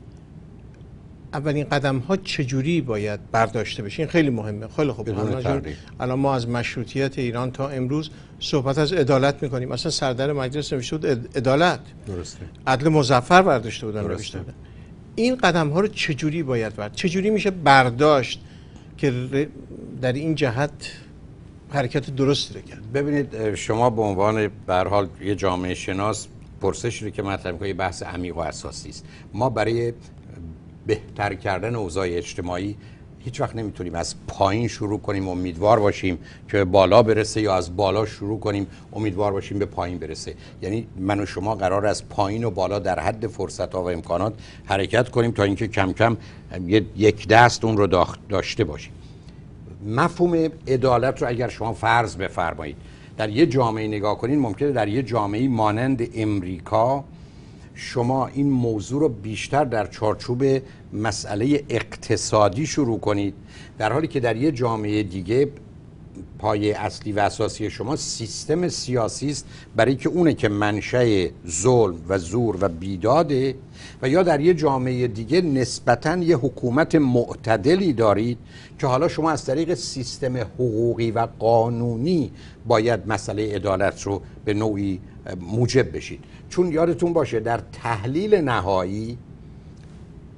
اولین قدم ها چجوری باید برداشته بشه؟ این خیلی مهمه. خیلی خوب، الان ما از مشروطیت ایران تا امروز صحبت از عدالت میکنیم. اصلا سردر مجلس نوشته بود عدالت، درسته، عدل مظفر برداشته بودن، نوشته بودن. این قدم ها رو چجوری باید چجوری میشه برداشت که در این جهت حرکت درستی رو کرد؟ ببینید، شما به عنوان به هر حال یه جامعه شناس پرسشی رو که مطرح می‌کنید بحث عمیق و اساسی است. ما برای بهتر کردن اوضاع اجتماعی هیچ وقت نمیتونیم از پایین شروع کنیم امیدوار باشیم که بالا برسه یا از بالا شروع کنیم امیدوار باشیم به پایین برسه. یعنی من و شما قرار از پایین و بالا در حد فرصت‌ها و امکانات حرکت کنیم تا اینکه کم کم یک دست اون رو داشته باشیم. مفهوم عدالت رو اگر شما فرض بفرمایید در یه جامعه نگاه کنین، ممکنه در یه جامعه مانند امریکا شما این موضوع رو بیشتر در چارچوب مسئله اقتصادی شروع کنید، در حالی که در یه جامعه دیگه پایه اصلی و اساسی شما سیستم سیاسی است، برای که اونه که منشأ ظلم و زور و بیداده، و یا در یه جامعه دیگه نسبتاً یه حکومت معتدلی دارید که حالا شما از طریق سیستم حقوقی و قانونی باید مسئله عدالت رو به نوعی موجب بشید. چون یادتون باشه در تحلیل نهایی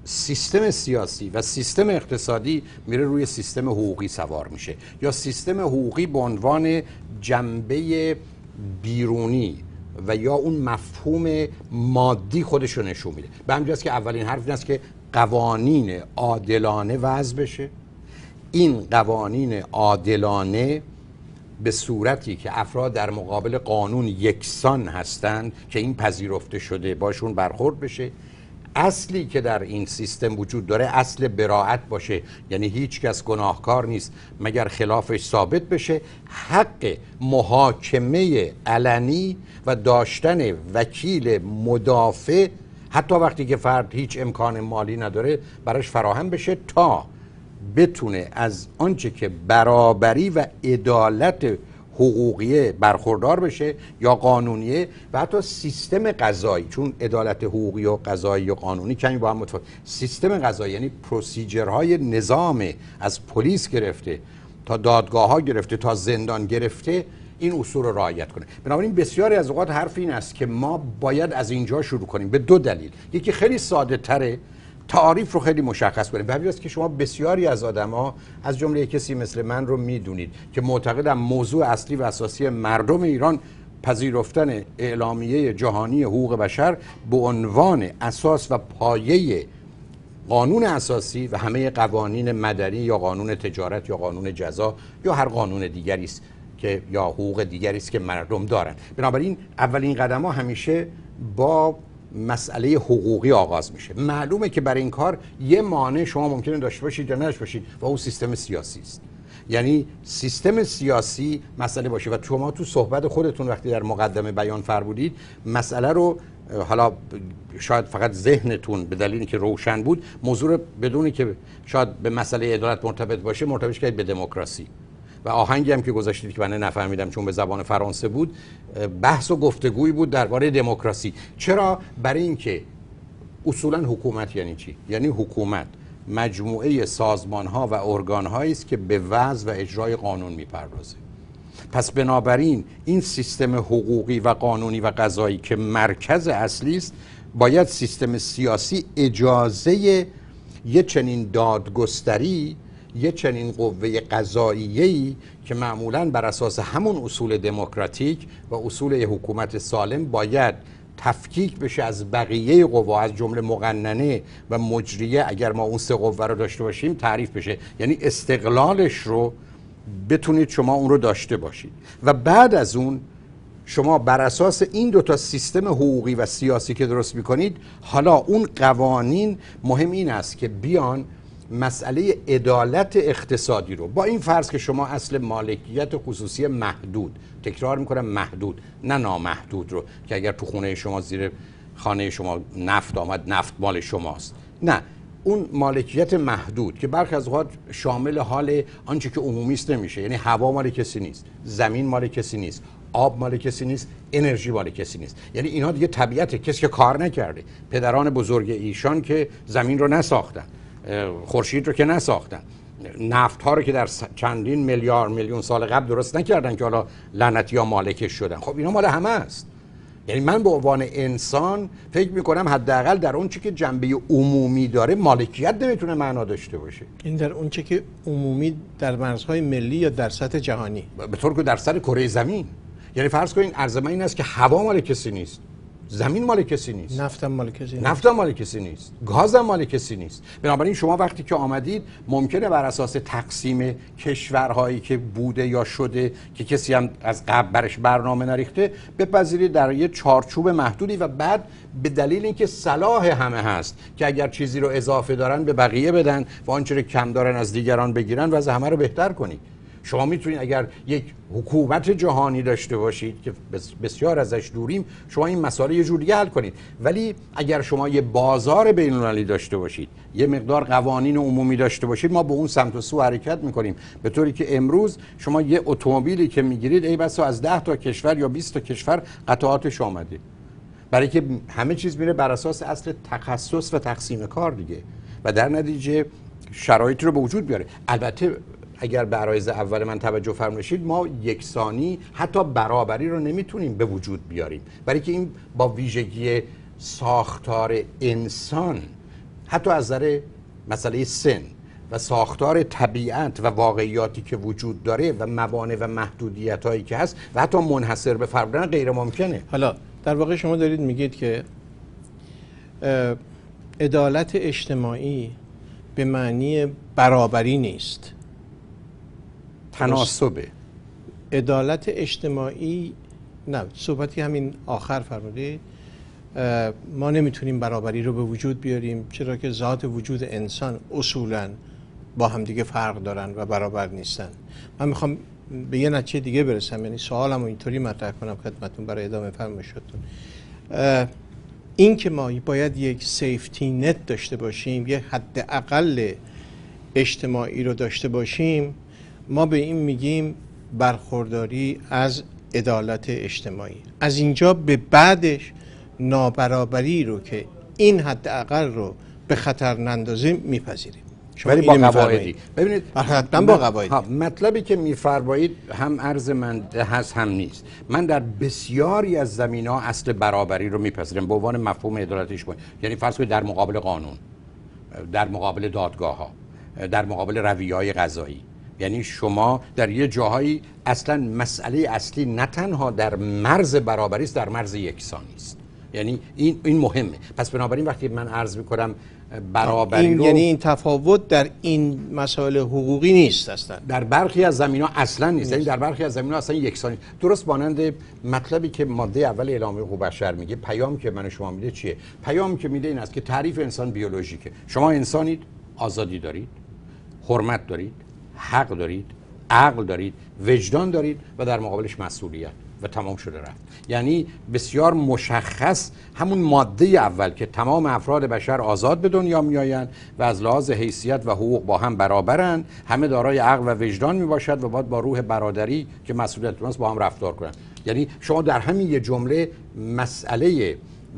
سیستم سیاسی و سیستم اقتصادی میره روی سیستم حقوقی سوار میشه، یا سیستم حقوقی به عنوان جنبه بیرونی و یا اون مفهوم مادی خودش رو نشون میده. به همین جاست که اولین حرف این است که قوانین عادلانه وضع بشه. این قوانین عادلانه به صورتی که افراد در مقابل قانون یکسان هستند که این پذیرفته شده باشون برخورد بشه. اصلی که در این سیستم وجود داره اصل براءت باشه، یعنی هیچ کس گناهکار نیست مگر خلافش ثابت بشه. حق محاکمه علنی و داشتن وکیل مدافع حتی وقتی که فرد هیچ امکان مالی نداره براش فراهم بشه تا بتونه از آنچه که برابری و عدالت حقوقیه برخوردار بشه یا قانونیه. و حتی سیستم قضایی، چون عدالت حقوقی و قضایی و قانونی کمی با هم متفاوت، سیستم قضایی یعنی پروسیجرهای نظام از پلیس گرفته تا دادگاه ها گرفته تا زندان گرفته این اصول رو رعایت کنه. بنابراین بسیاری از اوقات حرف این است که ما باید از اینجا شروع کنیم به دو دلیل. یکی خیلی ساده تره، تعریف رو خیلی مشخص کنیم. به همین جاست که شما بسیاری از آدما از جمله کسی مثل من رو میدونید که معتقدم موضوع اصلی و اساسی مردم ایران پذیرفتن اعلامیه جهانی حقوق بشر به عنوان اساس و پایه قانون اساسی و همه قوانین مدنی یا قانون تجارت یا قانون جزا یا هر قانون دیگری است که یا حقوق دیگری است که مردم دارن. بنابراین اولین قدم ها همیشه با مسئله حقوقی آغاز میشه. معلومه که برای این کار یه مانع شما ممکنه داشته باشید یا نداشته باشید و اون سیستم سیاسی است. یعنی سیستم سیاسی مسئله باشه و شما تو صحبت خودتون وقتی در مقدمه بیان فرمودید مسئله رو، حالا شاید فقط ذهنتون به دلیل اینکه روشن بود موضوع رو بدونی که شاید به مسئله عدالت مرتبط باشه مرتبط کنید به دموکراسی. و آهنگی هم که گذاشتید که من نفهمیدم چون به زبان فرانسه بود، بحث و گفتگویی بود درباره دموکراسی. چرا؟ برای اینکه اصولا حکومت یعنی چی؟ یعنی حکومت مجموعه سازمان‌ها و ارگان‌هایی است که به وضع و اجرای قانون می‌پردازه. پس بنابراین این سیستم حقوقی و قانونی و قضایی که مرکز اصلی است، باید سیستم سیاسی اجازه یه چنین دادگستری، یه چنین قوه قضاییه‌ای که معمولاً بر اساس همون اصول دموکراتیک و اصول حکومت سالم باید تفکیک بشه از بقیه قوا، از جمله مقننه و مجریه اگر ما اون سه قوه رو داشته باشیم تعریف بشه. یعنی استقلالش رو بتونید شما اون رو داشته باشید و بعد از اون شما بر اساس این دوتا سیستم حقوقی و سیاسی که درست میکنید، حالا اون قوانین مهم این است که بیان مسئله عدالت اقتصادی رو با این فرض که شما اصل مالکیت خصوصی محدود، تکرار میکنم محدود نه نامحدود رو، که اگر تو خونه شما زیر خانه شما نفت آمد نفت مال شماست، نه، اون مالکیت محدود که برخی از اوقات شامل حال آنچه که عمومی است نمیشه. یعنی هوا مال کسی نیست، زمین مال کسی نیست، آب مال کسی نیست، انرژی مال کسی نیست. یعنی اینها دیگه طبیعته، کسی که کار نکرده. پدران بزرگ ایشان که زمین رو نساختن، خورشید رو که نساختن، نفت ها رو که در چندین میلیون سال قبل درست نکردن که حالا لعنتی ها مالکش شدن. خب اینا مال همه است. یعنی من به عنوان انسان فکر میکنم حداقل در اون چی که جنبه عمومی داره مالکیت نمیتونه معنا داشته باشه. این در اون چی که عمومی در مرزهای ملی یا در سطح جهانی، به طور که در سر کره زمین. یعنی فرض کنین عرض من این است که هوا مال کسی نیست، زمین مال کسی نیست، نفتم مال کسی نیست، نفتم مال کسی نیست، گازم مال کسی نیست. بنابراین شما وقتی که آمدید ممکنه بر اساس تقسیم کشورهایی که بوده یا شده که کسی هم از قبل برش برنامه نریخته بپذیرید در یه چارچوب محدودی و بعد به دلیل اینکه صلاح همه هست که اگر چیزی رو اضافه دارن به بقیه بدن و آنچه رو کم دارن از دیگران بگیرن و از همه رو بهتر کنید. شما میتونید اگر یک حکومت جهانی داشته باشید که بسیار ازش دوریم، شما این مسئله یه جور دیگه حل کنید. ولی اگر شما یه بازار بین‌المللی داشته باشید، یه مقدار قوانین عمومی داشته باشید، ما به اون سمت و سو حرکت میکنیم. به طوری که امروز شما یه اتومبیلی که میگیرید ای بسا از 10 تا کشور یا 20 تا کشور قطعاتش آمده، برای که همه چیز میره بر اساس اصل تخصص و تقسیم کار دیگه و در نتیجه شرایطی رو به وجود بیاره. البته اگر به عرایض اول من توجه فرمایید، ما یکسانی حتی برابری رو نمیتونیم به وجود بیاریم، برای که این با ویژگی ساختار انسان حتی از نظر مسئله سن و ساختار طبیعت و واقعیاتی که وجود داره و موانع و محدودیت هایی که هست و حتی منحصر به فرد بودن غیر ممکنه. حالا در واقع شما دارید میگید که عدالت اجتماعی به معنی برابری نیست، تناسبه. عدالت اجتماعی نه، صحبتی همین آخر فرمودید ما نمیتونیم برابری رو به وجود بیاریم چرا که ذات وجود انسان اصولاً با هم دیگه فرق دارن و برابر نیستن. من میخوام به یه نتیجه دیگه برسم، یعنی سوالمو اینطوری مطرح کنم خدمتتون برای ادامه فرمایشاتون. این که ما باید یک سیفتی نت داشته باشیم، یک حداقل اجتماعی رو داشته باشیم، ما به این میگیم برخورداری از عدالت اجتماعی. از اینجا به بعدش نابرابری رو که این حداقل رو به خطر نندازیم میپذیریم. ولی با قواعدی. ببینید حتما با قواعدی. مطلبی که میفرمایید هم عرض من هست هم نیست. من در بسیاری از زمینه‌ها اصل برابری رو میپذیرم به عنوان مفهوم عدالت اجتماعی. یعنی فرض کنید در مقابل قانون، در مقابل دادگاه‌ها، در مقابل رویه‌های قضایی. یعنی شما در یه جاهایی اصلا مسئله اصلی نه تنها در مرز برابری است، در مرز یکسانی است. یعنی این مهمه. پس بنابراین وقتی من عرض می‌کنم برابری رو، یعنی این تفاوت در این مسائل حقوقی نیست اصلا، در برخی از زمینه‌ها اصلا نیست. یعنی در برخی از زمینه‌ها اصلا یکسانی. درست مانند مطلبی که ماده اول اعلامیه حقوق بشر میگه، پیام که من شما میده چیه؟ پیام که میده این است که تعریف انسان بیولوژیکه. شما انسانید، آزادی دارید، حرمت دارید، حق دارید، عقل دارید، وجدان دارید و در مقابلش مسئولیت و تمام شده رفت. یعنی بسیار مشخص همون ماده اول که تمام افراد بشر آزاد به دنیا میآیند و از لحاظ حیثیت و حقوق با هم برابرند، همه دارای عقل و وجدان میباشد و باید با روح برادری که مسئولیت است با هم رفتار کنند. یعنی شما در همین یه جمله مسئله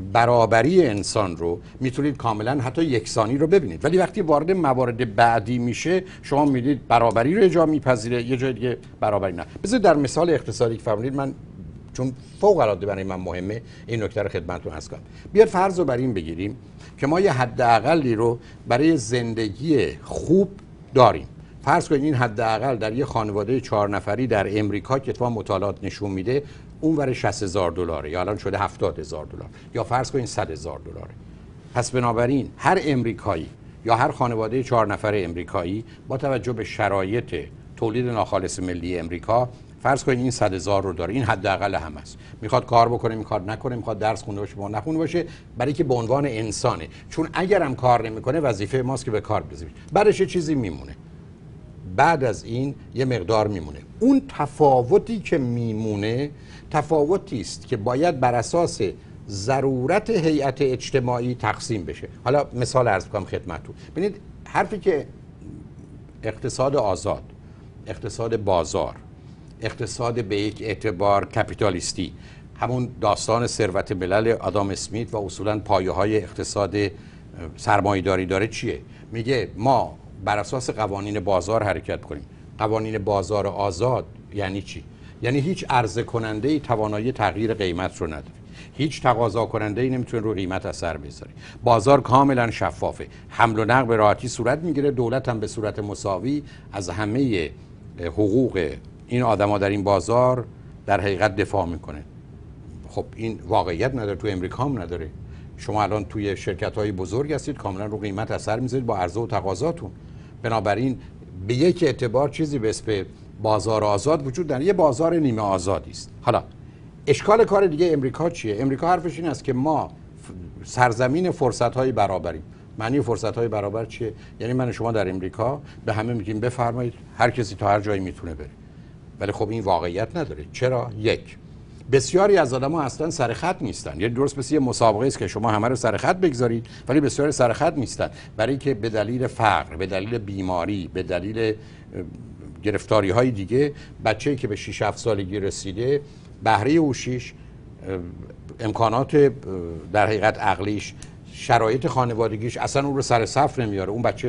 برابری انسان رو میتونید کاملا حتی یکسانی رو ببینید، ولی وقتی وارد موارد بعدی میشه شما میدید برابری رو یه جا میپذیره، یه جای دیگه برابری نه. بذارید در مثال اقتصادی که فرمودید، من چون فوق العاده برای من مهمه این نکته رو خدمتتون عرض کنم. بیاد فرض رو بر این بگیریم که ما یه حداقلی رو برای زندگی خوب داریم. فرض کنید این حداقل در یه خانواده 4 نفری در امریکا که اتفاقا مطالعات نشون میده اونور $60,000 یا الان شده $70,000 یا فرض کنید $100,000. پس بنابراین هر امریکایی یا هر خانواده 4 نفره امریکایی با توجه به شرایط تولید ناخالص ملی امریکا فرض کنید این 100,000 رو داره، این حداقل هم است. میخواد کار بکنه، میخواد نکنه، میخواد درس خونده باشه، میخواد نخونده باشه، برای که به عنوان انسانه. چون اگرم کار نمیکنه وظیفه ماست که به کار بذاریم. بعدش یه چیزی میمونه. بعد از این یه مقدار میمونه. اون تفاوتی که میمونه تفاوتی است که باید بر اساس ضرورت هیئت اجتماعی تقسیم بشه. حالا مثال عرض کنم خدمتتون. ببینید حرفی که اقتصاد آزاد، اقتصاد بازار، اقتصاد به یک اعتبار کپیتالیستی، همون داستان ثروت ملل آدام اسمیت و اصولاً پایه‌های اقتصاد سرمایه‌داری داره چیه؟ میگه ما بر اساس قوانین بازار حرکت کنیم. قوانین بازار آزاد یعنی چی؟ یعنی هیچ عرضه کننده‌ای توانایی تغییر قیمت رو نداره. هیچ تقاضا کننده‌ای نمیتونه رو قیمت اثر بذاره. بازار کاملا شفافه. حمل و نقل به راحتی صورت میگیره. دولت هم به صورت مساوی از همه حقوق این آدما در این بازار در حقیقت دفاع میکنه. خب این واقعیت نداره، تو امریکا هم نداره. شما الان توی شرکت‌های بزرگ هستید کاملا رو قیمت اثر میذارید با عرضه و تقاضاتون. بنابراین به یک اعتبار چیزی به اسم بازار آزاد وجود داره. یه بازار نیمه آزادی است. حالا اشکال کار دیگه امریکا چیه؟ امریکا حرفش این است که ما سرزمین فرصت‌های برابریم. معنی فرصت‌های برابر چیه؟ یعنی من و شما در امریکا به همه میگیم بفرمایید، هر کسی تا هر جایی میتونه بره. ولی خب این واقعیت نداره. چرا؟ یک، بسیاری از آدم‌ها اصلا سر خط نیستن. یعنی درست مثل یه مسابقه است که شما همه رو سر خط بگذارید، ولی بسیاری سر خط نیستن، برای که به دلیل فقر، به دلیل بیماری، به دلیل گرفتاری‌های دیگه، بچه‌ای که به 6-7 سالگی رسیده، بهره هوشیش، امکانات در حقیقت عقلیش، شرایط خانوادگیش اصلا اون رو سر صف نمیاره. اون بچه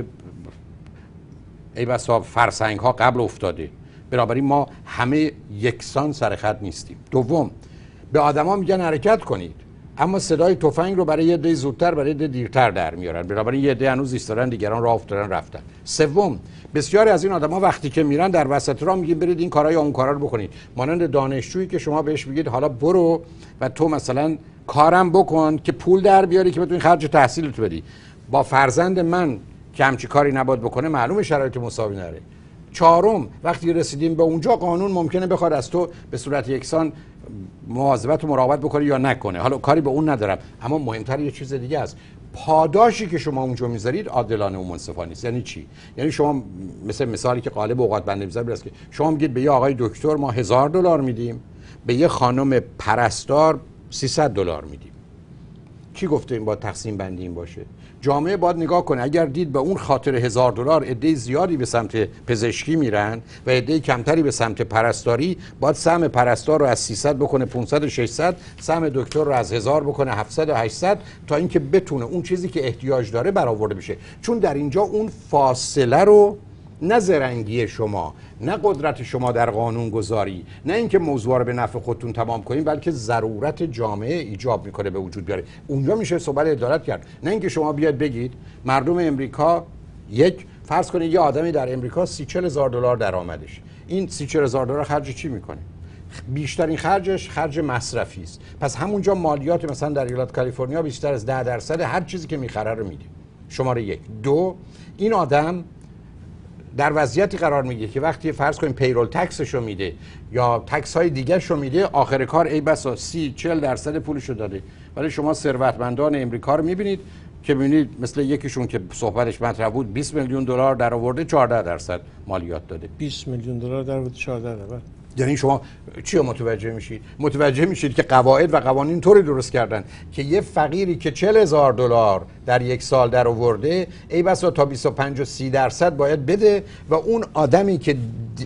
ای بسا فرسنگ‌ها قبل افتاده. بنابراین ما همه یکسان سر خط نیستیم. دوم، به آدما میگن حرکت کنید، اما صدای تفنگ رو برای یه عده زودتر برای یه عده دیرتر در میارن. بنابراین یه عده هنوز ایستادن، دیگران راه افتادن رفتن. سوم، بسیاری از این آدما وقتی که میرن در وسط راه میگیم برید این کارا یا اون کارا رو بکنید. مانند دانشجویی که شما بهش میگید حالا برو و تو مثلا کارم بکن که پول در بیاری که بتونی خرج تحصیلت بدی. با فرزند من که همچی کاری نباید بکنه معلومه شرایط مساوی نره. چهارم، وقتی رسیدیم به اونجا قانون ممکنه بخواد از تو به صورت یکسان مواظبت و مراقبت بکنه یا نکنه. حالا کاری به اون ندارم، اما مهمتر یه چیز دیگه است. پاداشی که شما اونجا میذارید عادلانه و منصفانه است. یعنی چی؟ یعنی شما مثالی که غالب اوقات بنده میذارم است که شما میگید به یه آقای دکتر ما $1000 میدیم، به یه خانم پرستار $300 میدیم. کی گفته این باید تقسیم بندی این باشه؟ جامعه باید نگاه کنه. اگر دید به اون خاطر $1000 عده زیادی به سمت پزشکی میرن و عده کمتری به سمت پرستاری، باید سهم پرستار رو از 300 بکنه 500 و 600، سهم دکتر رو از 1000 بکنه 700 و 800 تا اینکه بتونه اون چیزی که احتیاج داره برآورده بشه. چون در اینجا اون فاصله رو نه زرنگی شما، نه قدرت شما در قانون گذاری، نه اینکه موضوع رو به نفع خودتون تمام کنین، بلکه ضرورت جامعه ایجاب میکنه به وجود بیاره. اونجا میشه صحبت عدالت کرد. نه اینکه شما بیاد بگید مردم امریکا، فرض کنید یه آدمی در امریکا $30-40 هزار درآمدش، این $30-40 هزار خرج چی میکنه؟ بیشترین خرجش خرج مصرفی است. پس همونجا مالیات مثلا در ایالت کالیفرنیا بیشتر از 10% هر چیزی که میخره رو میده. شماره 1. 2، این آدم در وضعیتی قرار میگیره که وقتی فرض کنیم پیرول تکسش رو میده یا تکس های دیگه شو میده، آخر کار ای بسا 30-40% پولشو داده. ولی شما ثروتمندان امریکا رو میبینید که میبینید مثل یکیشون که صحبتش مطرح بود $20 میلیون در آورده 14% مالیات داده. $20 میلیون در آورده 14%. یعنی شما چی متوجه میشید؟ متوجه میشید که قواعد و قوانین طوری درست کردن که یه فقیری که $40,000 در یک سال در آورده ای بسا تا 25 و 30% باید بده و اون آدمی که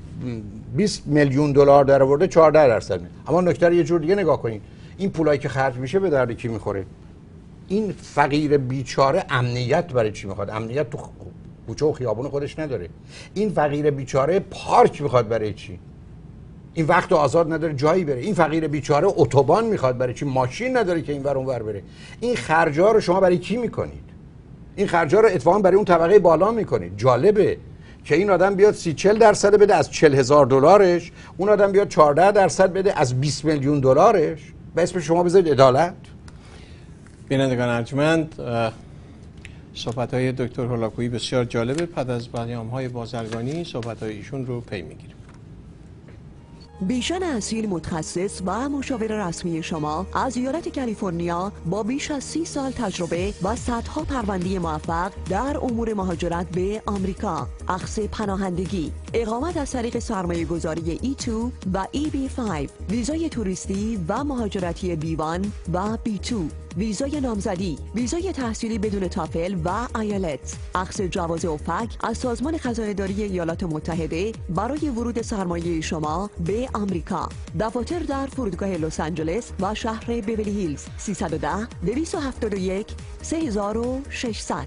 $20 میلیون در آورده 14% میده. اما نکته یه جور دیگه نگاه کنید، این پولایی که خرج میشه به درد کی میخوره؟ این فقیر بیچاره امنیت برای چی میخواد؟ امنیت تو کوچه و خیابون خودش نداره. این فقیر بیچاره پارک میخواد برای چی؟ این وقت آزاد نداره جایی بره. این فقیر بیچاره اتوبان میخواد برای چی؟ ماشین نداره که این ور اون ور بره. این خرجا رو شما برای کی میکنید؟ این خرجا رو اتفاقا برای اون طبقه بالا میکنید. جالبه که این آدم بیاد 30-40% بده از $40,000، اون آدم بیاد 14% بده از $20 میلیون به اسم شما بذارید عدالت. بینندگان ارجمند، صحبت‌های دکتر هولاکویی بسیار جالبه. بعد از پیام‌های بازرگانی صحبت‌های ایشون رو پی میگیریم. بیژن اصیل، متخصص و مشاور رسمی شما از ایالت کالیفرنیا با بیش از 30 سال تجربه و صدها پرونده موفق در امور مهاجرت به آمریکا، اخذ پناهندگی، اقامت از طریق سرمایه گذاری E2 و EB5، ویزای توریستی و مهاجرتی B1 و B2، ویزای نامزدی، ویزای تحصیلی بدون تافل و آیلتس، اخذ جواز اوفک از سازمان خزانه‌داری ایالات متحده برای ورود سرمایه شما به آمریکا. دفاتر در فرودگاه لس آنجلس و شهر بیولی هیلز. 310-271-3600.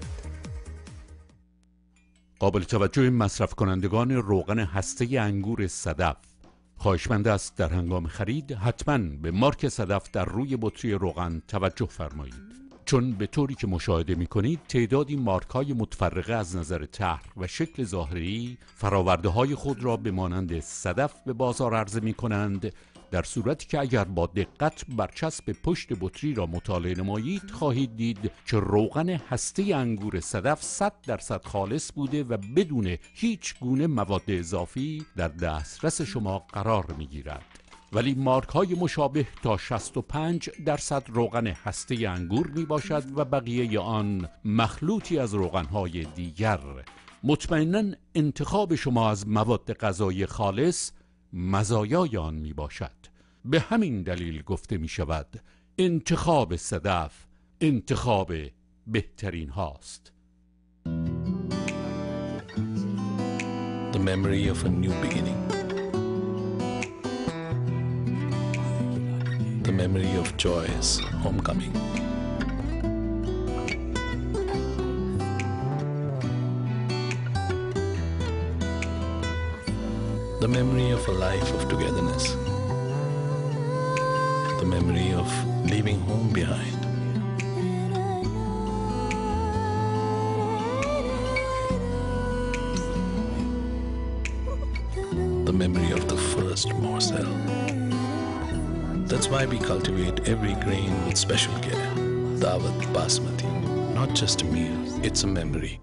قابل توجه مصرف کنندگان روغن هسته انگور صدف، خواهشمند است در هنگام خرید حتما به مارک صدف در روی بطری روغن توجه فرمایید، چون به طوری که مشاهده می کنید تعدادی مارک های متفرقه از نظر طرح و شکل ظاهری فراورده های خود را به مانند صدف به بازار عرضه می کنند، در صورتی که اگر با دقت برچسب پشت بطری را مطالعه نمایید خواهید دید که روغن هسته انگور صدف 100% خالص بوده و بدون هیچ گونه مواد اضافی در دسترس شما قرار می گیرد. ولی مارک های مشابه تا 65% روغن هسته انگور می باشد و بقیه آن مخلوطی از روغن های دیگر. مطمئناً انتخاب شما از مواد غذایی خالص مزایای آن می باشد. به همین دلیل گفته می شود انتخاب صدف انتخاب بهترین هاست. The memory of a new beginning. The memory of joyous homecoming. The memory of a life of togetherness. The memory of leaving home behind. the memory of the first Marcel. That's why we cultivate every grain with special care. Dawat Basmati. Not just a meal, it's a memory.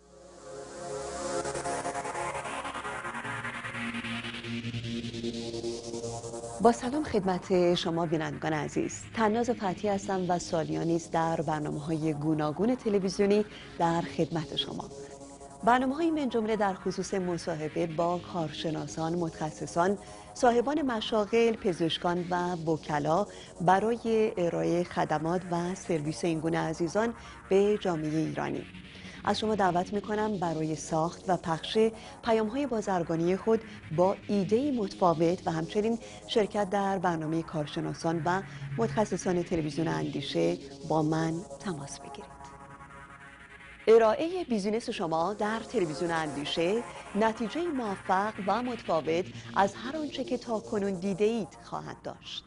با سلام خدمت شما بینندگان عزیز. تناز فتحی هستم و سالیانی است در برنامه‌های گوناگون تلویزیونی در خدمت شما. برنامه‌های من جمله در خصوص مصاحبه با کارشناسان، متخصصان، صاحبان مشاغل، پزشکان و وکلا برای ارائه خدمات و سرویس این گونه عزیزان به جامعه ایرانی. از شما دعوت میکنم برای ساخت و پخش پیام‌های بازرگانی خود با ایده‌ای متفاوت و همچنین شرکت در برنامه کارشناسان و متخصصان تلویزیون اندیشه با من تماس بگیرید. ارائه بیزینس شما در تلویزیون اندیشه نتیجه موفق و متفاوت از هر آنچه که تاکنون دیده اید خواهد داشت.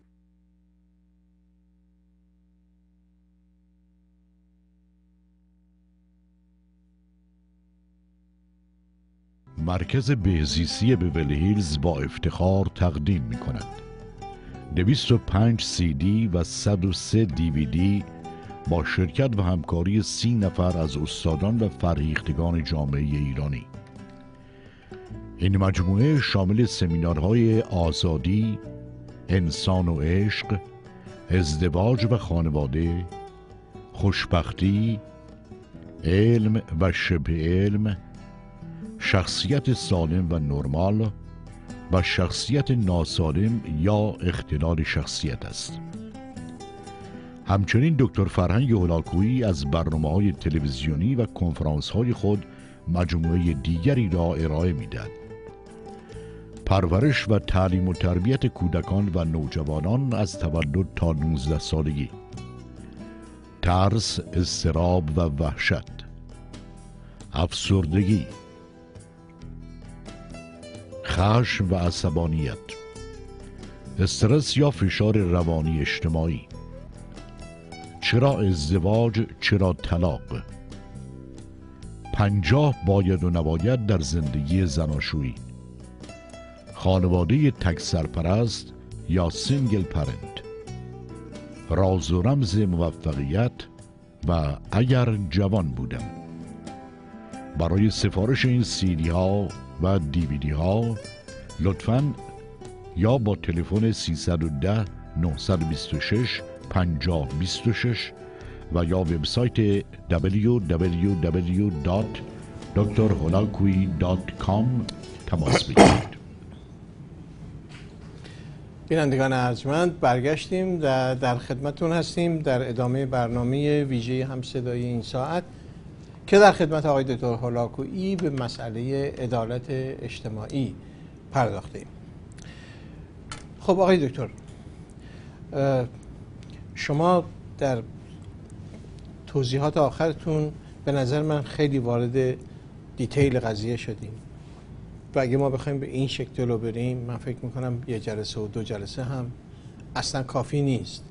مرکز بهزیستی بیولی هیلز با افتخار تقدیم می کند 205 CD و 103 DVD با شرکت و همکاری 30 نفر از استادان و فرهیختگان جامعه ایرانی. این مجموعه شامل سمینارهای آزادی، انسان و عشق، ازدواج و خانواده، خوشبختی، علم و شبه علم، شخصیت سالم و نرمال و شخصیت ناسالم یا اختلال شخصیت است. همچنین دکتر فرهنگ هلاکویی از برنامه‌های تلویزیونی و کنفرانس‌های خود مجموعه دیگری را ارائه می‌دهد. پرورش و تعلیم و تربیت کودکان و نوجوانان از تولد تا 19 سالگی، ترس، اضطراب و وحشت، افسردگی، خشم و عصبانیت، استرس یا فشار روانی اجتماعی، چرا ازدواج، چرا طلاق، 50 باید و نباید در زندگی زناشویی، خانواده تک سرپرست یا سینگل پرنت، راز و رمز موفقیت و اگر جوان بودم. برای سفارش این CD ها و DVD ها لطفاً یا با تلفن 310 926 5026 و یا وبسایت www.drholakui.com تماس بگیرید. بینندگان ارجمند، برگشتیم و در خدمتون هستیم در ادامه برنامه ویژه همصدایی این ساعت که در خدمت آقای دکتر هلاکویی به مسئله عدالت اجتماعی پرداختیم. خب آقای دکتر، شما در توضیحات آخرتون به نظر من خیلی وارد دیتیل قضیه شدیم و اگه ما بخوایم به این شکل جلو بریم من فکر میکنم 1 جلسه و 2 جلسه هم اصلا کافی نیست.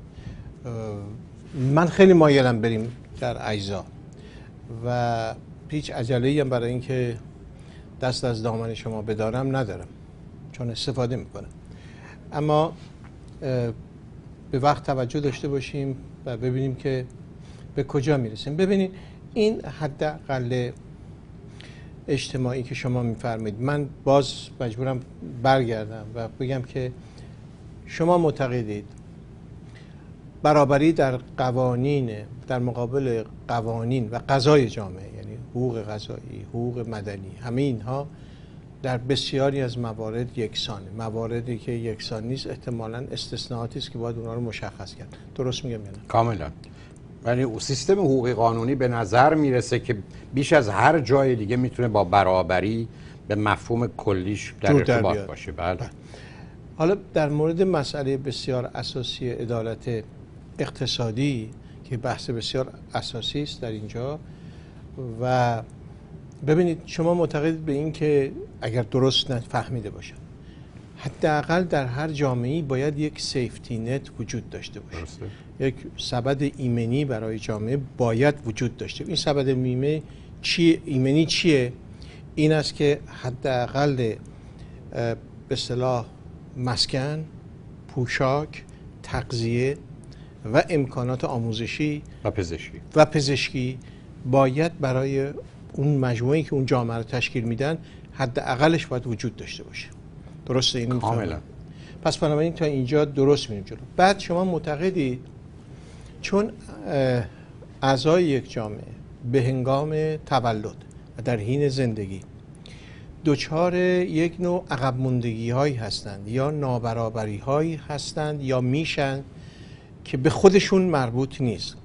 من خیلی مایلم بریم در اجزا و هیچ عجله‌ای هم برای اینکه دست از دامن شما بدارم ندارم چون استفاده میکنم، اما به وقت توجه داشته باشیم و ببینیم که به کجا میرسیم. ببینید این حداقل اجتماعی که شما میفرمایید، من باز مجبورم برگردم و بگم که شما معتقدید برابری در قوانین در مقابل قوانین و قضای جامعه، یعنی حقوق قضایی، حقوق مدنی، همه اینها در بسیاری از موارد یکسانه. مواردی که یکسان نیست احتمالاً استثناءاتی است که باید اونها رو مشخص کرد. درست میگم یا نه؟ کاملا. یعنی سیستم حقوقی قانونی به نظر میرسه که بیش از هر جای دیگه میتونه با برابری به مفهوم کلیش در ارتباط باشه. بله. حالا در مورد مسئله بسیار اساسی عدالت اقتصادی که بحث بسیار اساسی است در اینجا، و ببینید شما معتقدید به این که اگر درست نفهمیده باشم حداقل در هر جامعه‌ای باید یک سیفتی نت وجود داشته باشه. درسته. یک سبد ایمنی برای جامعه باید وجود داشته. این سبد ایمنی چیه؟ این است که حداقل به اصطلاح مسکن، پوشاک، تغذیه و امکانات آموزشی و پزشکی باید برای اون مجموعه‌ای که اون جامعه رو تشکیل میدن حداقلش باید وجود داشته باشه. درسته این؟ کاملا. پس بنابراین تا اینجا درست میریم جلو. بعد شما معتقدید چون اعضای یک جامعه به هنگام تولد و در حین زندگی دچار یک نوع عقب ماندگی هایی هستند یا نابرابری هایی هستند یا میشن که به خودشون مربوط نیست،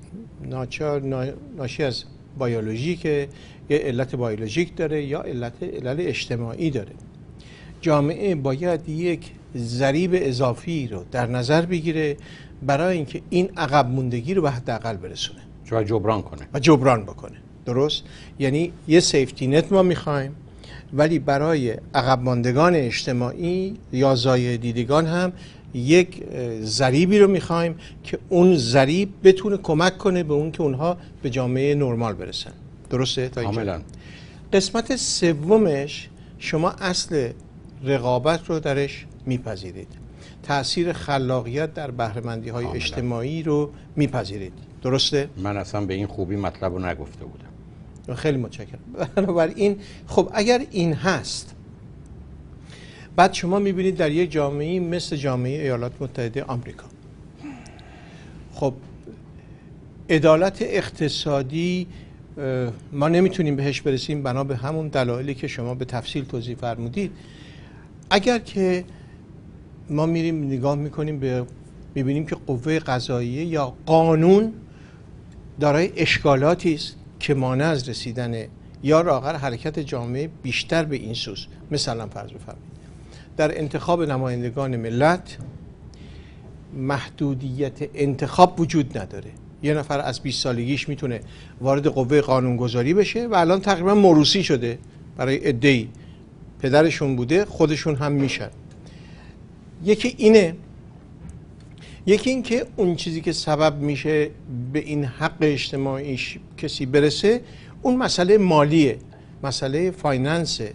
ناشی از بیولوژی که یه علت بیولوژیک داره یا علل اجتماعی داره، جامعه باید یک ضریب اضافی رو در نظر بگیره برای اینکه این عقب موندگی رو به حداقل برسونه و جبران بکنه. درست؟ یعنی یه سیفتی نت ما میخوایم، ولی برای عقب ماندگان اجتماعی یا ضایع دیدگان هم یک ضریبی رو میخوایم که اون ضریب بتونه کمک کنه به اون که اونها به جامعه نرمال برسن. درسته تا اینجا؟ کاملا. قسمت سومش شما اصل رقابت رو درش میپذیرید، تأثیر خلاقیت در بهره‌مندی های اجتماعی رو میپذیرید. درسته؟ من اصلا به این خوبی مطلب رو نگفته بودم. خیلی متشکرم. بنابراین خب اگر این هست، بعد شما میبینید در یک جامعه مثل جامعه ایالات متحده آمریکا، خب عدالت اقتصادی ما نمیتونیم بهش برسیم بنا به همون دلایلی که شما به تفصیل توضیح فرمودید. اگر که ما میریم نگاه میکنیم میبینیم که قوه قضاییه یا قانون دارای اشکالاتی است که مانع از رسیدن یا لااقل حرکت جامعه بیشتر به این سوست. مثلا فرض بفرمایید در انتخاب نمایندگان ملت محدودیت انتخاب وجود نداره. یه نفر از 20 سالگیش میتونه وارد قوه قانونگذاری بشه و الان تقریبا موروثی شده برای عده‌ای، پدرشون بوده خودشون هم میشن. یکی اینه، یکی این که اون چیزی که سبب میشه به این حق اجتماعیش کسی برسه اون مسئله مالیه، مسئله فایننسه.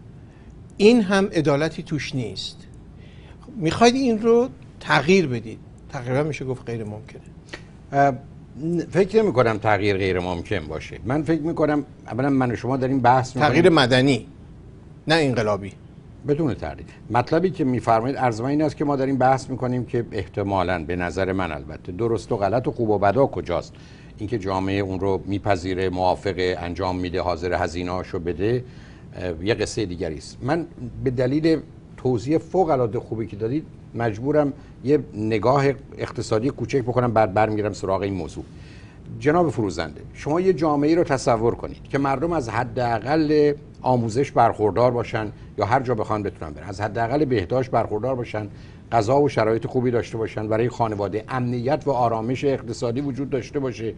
این هم عدالتی توش نیست. میخواید این رو تغییر بدید، تقریبا میشه گفت غیر ممکنه. فکر نمی کنم تغییر غیر ممکن باشه. من فکر میکنم اولا من و شما داریم بحث میکنیم تغییر مدنی نه انقلابی. بدون تردید مطلبی که میفرمایید عرض من این است که ما داریم بحث میکنیم که احتمالاً به نظر من البته درست و غلط و خوب و بدا کجاست. اینکه جامعه اون رو میپذیره، موافقه، انجام میده، حاضر هزینه‌اشو بده، یه قصه دیگری است. من به دلیل توضیح فوق العاده خوبی که دادید مجبورم یه نگاه اقتصادی کوچک بکنم، بعد برمیگردم سراغ این موضوع. جناب فروزنده، شما یه جامعه رو تصور کنید که مردم از حداقل آموزش برخوردار باشن یا هر جا بخوان بتونن برن، از حداقل بهداشت برخوردار باشن، غذا و شرایط خوبی داشته باشن برای خانواده، امنیت و آرامش اقتصادی وجود داشته باشه.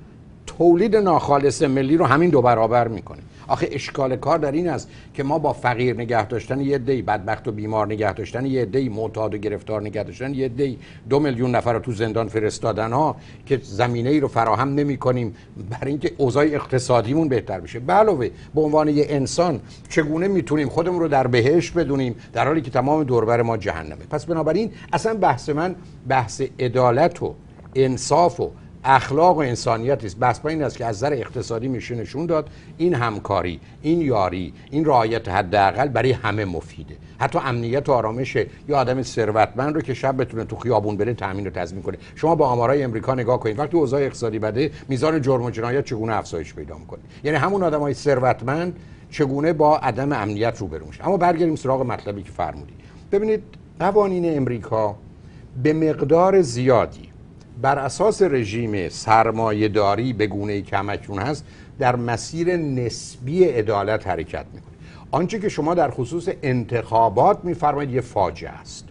تولید ناخالص ملی رو همین 2 برابر میکنه. آخه اشکال کار در این است که ما با فقیر نگه داشتن یه عده‌ای، بدبخت و بیمار نگه داشتن یه عده‌ای، معتاد و گرفتار نگه داشتن یه عده‌ای، 2 میلیون نفر رو تو زندان فرستادن ها که زمینه‌ای رو فراهم نمی‌کنیم برای اینکه اوضاع اقتصادیمون بهتر بشه. علاوه به عنوان یه انسان چگونه میتونیم خودمون رو در بهشت بدونیم در حالی که تمام دور و بر ما جهنمه؟ پس بنابراین اصلا بحث من بحث عدالت و انصاف و اخلاق و انسانیت است. بحث این است که از نظر اقتصادی میشه نشون داد این همکاری، این یاری، این رعایت حداقل برای همه مفیده. حتی امنیت و آرامش یا آدم ثروتمند رو که شب بتونه تو خیابون بره تامین و تضمین کنه. شما با آمارای امریکا نگاه کنید، وقتی اوضاع اقتصادی بده میزان جرم و جنایت چگونه افزایش پیدا میکنه. یعنی همون آدمای ثروتمند چگونه با عدم امنیت روبرو میشن. اما برگردیم سراغ مطلبی که فرمودید. ببینید قوانین امریکا به مقدار زیادی بر اساس رژیم سرمایه‌داری به گونه‌ای که همکنون هست در مسیر نسبی عدالت حرکت میکنه. آنچه که شما در خصوص انتخابات میفرمایید یه فاجعه است.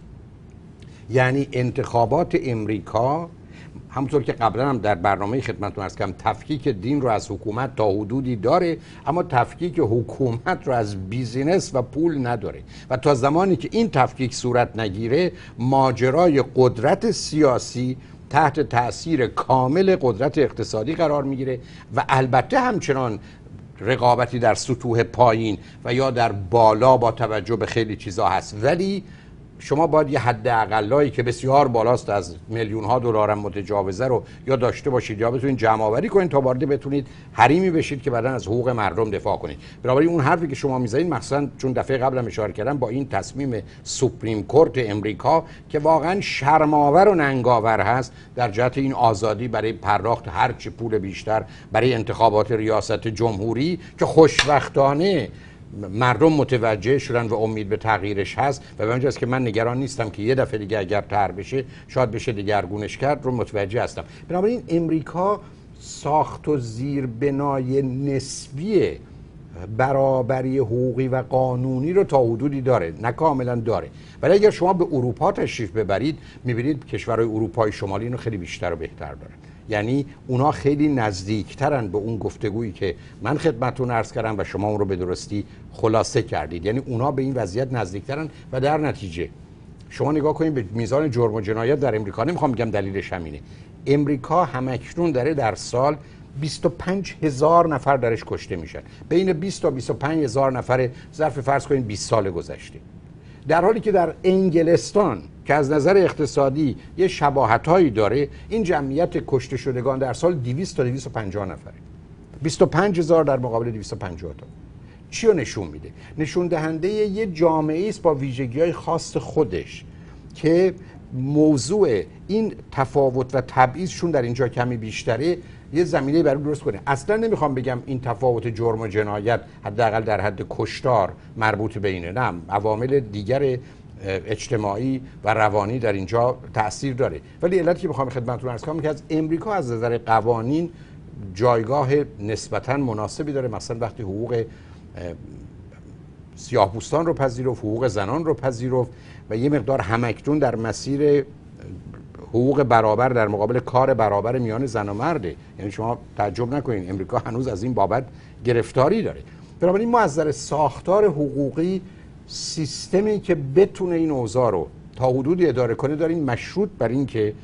یعنی انتخابات امریکا همونطور که قبلا هم در برنامه خدمتتون عرض کردم تفکیک دین رو از حکومت تا حدودی داره، اما تفکیک حکومت رو از بیزینس و پول نداره. و تا زمانی که این تفکیک صورت نگیره ماجرای قدرت سیاسی تحت تأثیر کامل قدرت اقتصادی قرار میگیره و البته همچنان رقابتی در سطوح پایین و یا در بالا با توجه به خیلی چیزا هست، ولی شما باید یه حد اقلایی که بسیار بالاست از میلیون ها دلار هم متجاوزه رو یا داشته باشید یا بتونید جمع آوری کنید تا وارد بتونید حریمی بشید که بعداً از حقوق مردم دفاع کنید. بنابراین اون حرفی که شما میزنید مثلا چون دفعه قبلم اشاره کردم با این تصمیم سوپریم کورت امریکا که واقعاً شرم‌آور و ننگاور هست در جهت این آزادی برای پرداخت هر چه پول بیشتر برای انتخابات ریاست جمهوری که خوشبختانه مردم متوجه شدن و امید به تغییرش هست و به همینجاست که من نگران نیستم که یه دفعه دیگه اگر طرح بشه شاید بشه دگرگونش کرد رو متوجه هستم. بنابراین امریکا ساخت و زیربنای نسبی برابری حقوقی و قانونی رو تا حدودی داره، نه کاملا داره، ولی اگر شما به اروپا تشریف ببرید میبینید کشورهای اروپای شمالی اینو خیلی بیشتر و بهتر دارن. یعنی اونا خیلی نزدیکترن به اون گفتگویی که من خدمتتون عرض کردم و شما اون رو به درستی خلاصه کردید. یعنی اونا به این وضعیت نزدیکترن و در نتیجه شما نگاه کنید به میزان جرم و جنایت در امریکا. نمیخوام بگم دلیلش همینه. امریکا همکنون داره در سال 25,000 نفر درش کشته میشن، بین 20 تا 25,000 نفر ظرف فرض کنید 20 سال گذشته، در حالی که در انگلستان که از نظر اقتصادی یه شباهتایی داره این جمعیت کشته شدگان در سال 200 تا 250 نفره. 25,000 در مقابل 250 تا. چی رو نشون میده؟ نشون دهنده یه جامعه است با ویژگی‌های خاص خودش که موضوع این تفاوت و تبعیضشون در اینجا کمی بیشتره یه زمینه برای درست کنه. اصلا نمیخوام بگم این تفاوت جرم و جنایت حداقل در حد کشتار مربوط به اینه، نه، عوامل دیگر اجتماعی و روانی در اینجا تأثیر داره. ولی علتی که میخوام خدمتتون عرض کنم که از امریکا از نظر قوانین جایگاه نسبتاً مناسبی داره. مثلا وقتی حقوق سیاه‌پوستان رو پذیرفت، حقوق زنان رو پذیرفت و یه مقدار همکنون در مسیر حقوق برابر در مقابل کار برابر میان زن و مرده. یعنی شما تعجب نکنید امریکا هنوز از این بابت گرفتاری داره. بنابراین ما از نظر ساختار حقوقی سیستمی که بتونه این اوضاع رو تا حدودی اداره کنه داریم، مشروط بر این که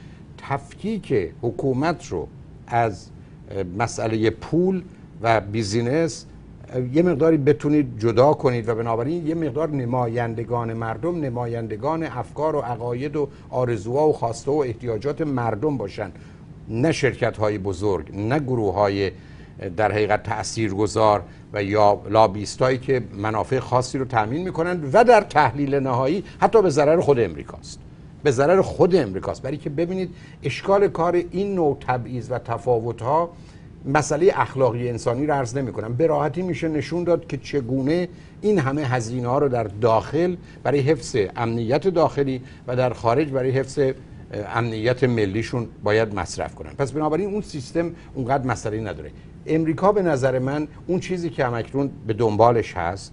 تفکیک حکومت رو از مسئله پول و بیزینس یه مقداری بتونید جدا کنید و بنابراین یه مقدار نمایندگان مردم، نمایندگان افکار و عقاید و آرزوها و خواسته و احتیاجات مردم باشن، نه شرکت‌های بزرگ، نه گروه‌های در حقیقت تاثیرگذار و یا لابیستایی که منافع خاصی رو تامین میکنن و در تحلیل نهایی حتی به ضرر خود امریکاست. به ضرر خود امریکاست. برای که ببینید اشکال کار این نوع تبعیض و تفاوت‌ها مسئله اخلاقی انسانی رو عرض نمی‌کنم. به راحتی میشه نشون داد که چگونه این همه هزینه‌ها رو در داخل برای حفظ امنیت داخلی و در خارج برای حفظ امنیت ملیشون باید مصرف کنن. پس بنابراین اون سیستم اونقدر مسئله نداره. امریکا به نظر من اون چیزی که همکنون به دنبالش هست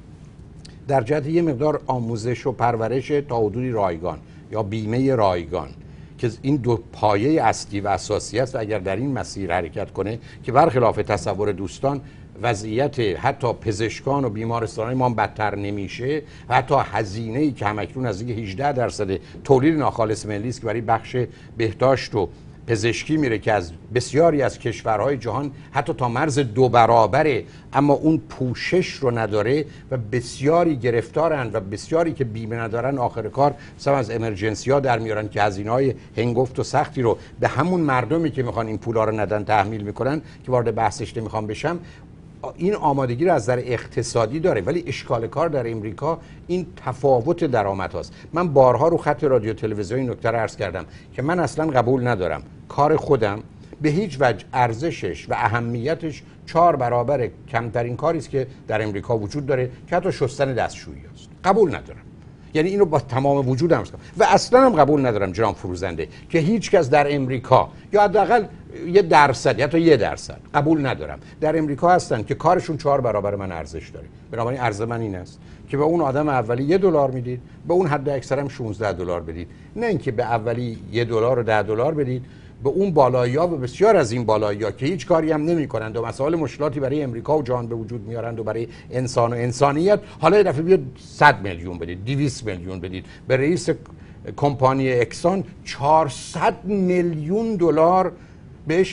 در جهت یه مقدار آموزش و پرورش تا حدودی رایگان یا بیمه رایگان که این دو پایه اصلی و اساسی است و اگر در این مسیر حرکت کنه که برخلاف تصور دوستان وضعیت حتی پزشکان و بیمارستان‌های ما بدتر نمیشه و حتی هزینه‌ای که همکنون از 18% تولید ناخالص ملی است که برای بخش بهداشت و پزشکی میره که از بسیاری از کشورهای جهان حتی تا مرز 2 برابره، اما اون پوشش رو نداره و بسیاری گرفتارن و بسیاری که بیمه ندارن آخر کار مثلا از امرجنسی ها در میارن که هزینه‌های هنگفت و سختی رو به همون مردمی که میخوان این پولا رو ندن تحمیل میکنن که وارد بحثش نمیخوام بشم. این آمادگی رو از نظر اقتصادی داره، ولی اشکال کار در امریکا این تفاوت درآمد هاست. من بارها رو خط رادیو تلویزیونی نکته رو عرض کردم که من اصلا قبول ندارم کار خودم به هیچ وجه ارزشش و اهمیتش 4 برابر کمترین کاری است که در امریکا وجود داره که حتی شستن دستشویی است. قبول ندارم. یعنی اینو با تمام وجودم هستم و اصلا هم قبول ندارم جناب فروزنده که هیچ کس در امریکا یا حداقل 1% یا حتی 1% قبول ندارم در امریکا هستن که کارشون 4 برابر من ارزش داره. بنابراین عرض من این است که به اون آدم اولی $1 میدید، به اون حد اکثر هم $16 بدید، نه اینکه به اولی $1 و $10 بدید، به اون بالایی‌ها و بسیار از این بالایی‌ها که هیچ کاری هم نمی‌کنند و مسائل مشکلاتی برای امریکا و جهان به وجود میارند و برای انسان و انسانیت، حالا یه دفعه بیاد 100 میلیون بدید، 200 میلیون بدید. به رئیس کمپانی اکسون $400 میلیون بهش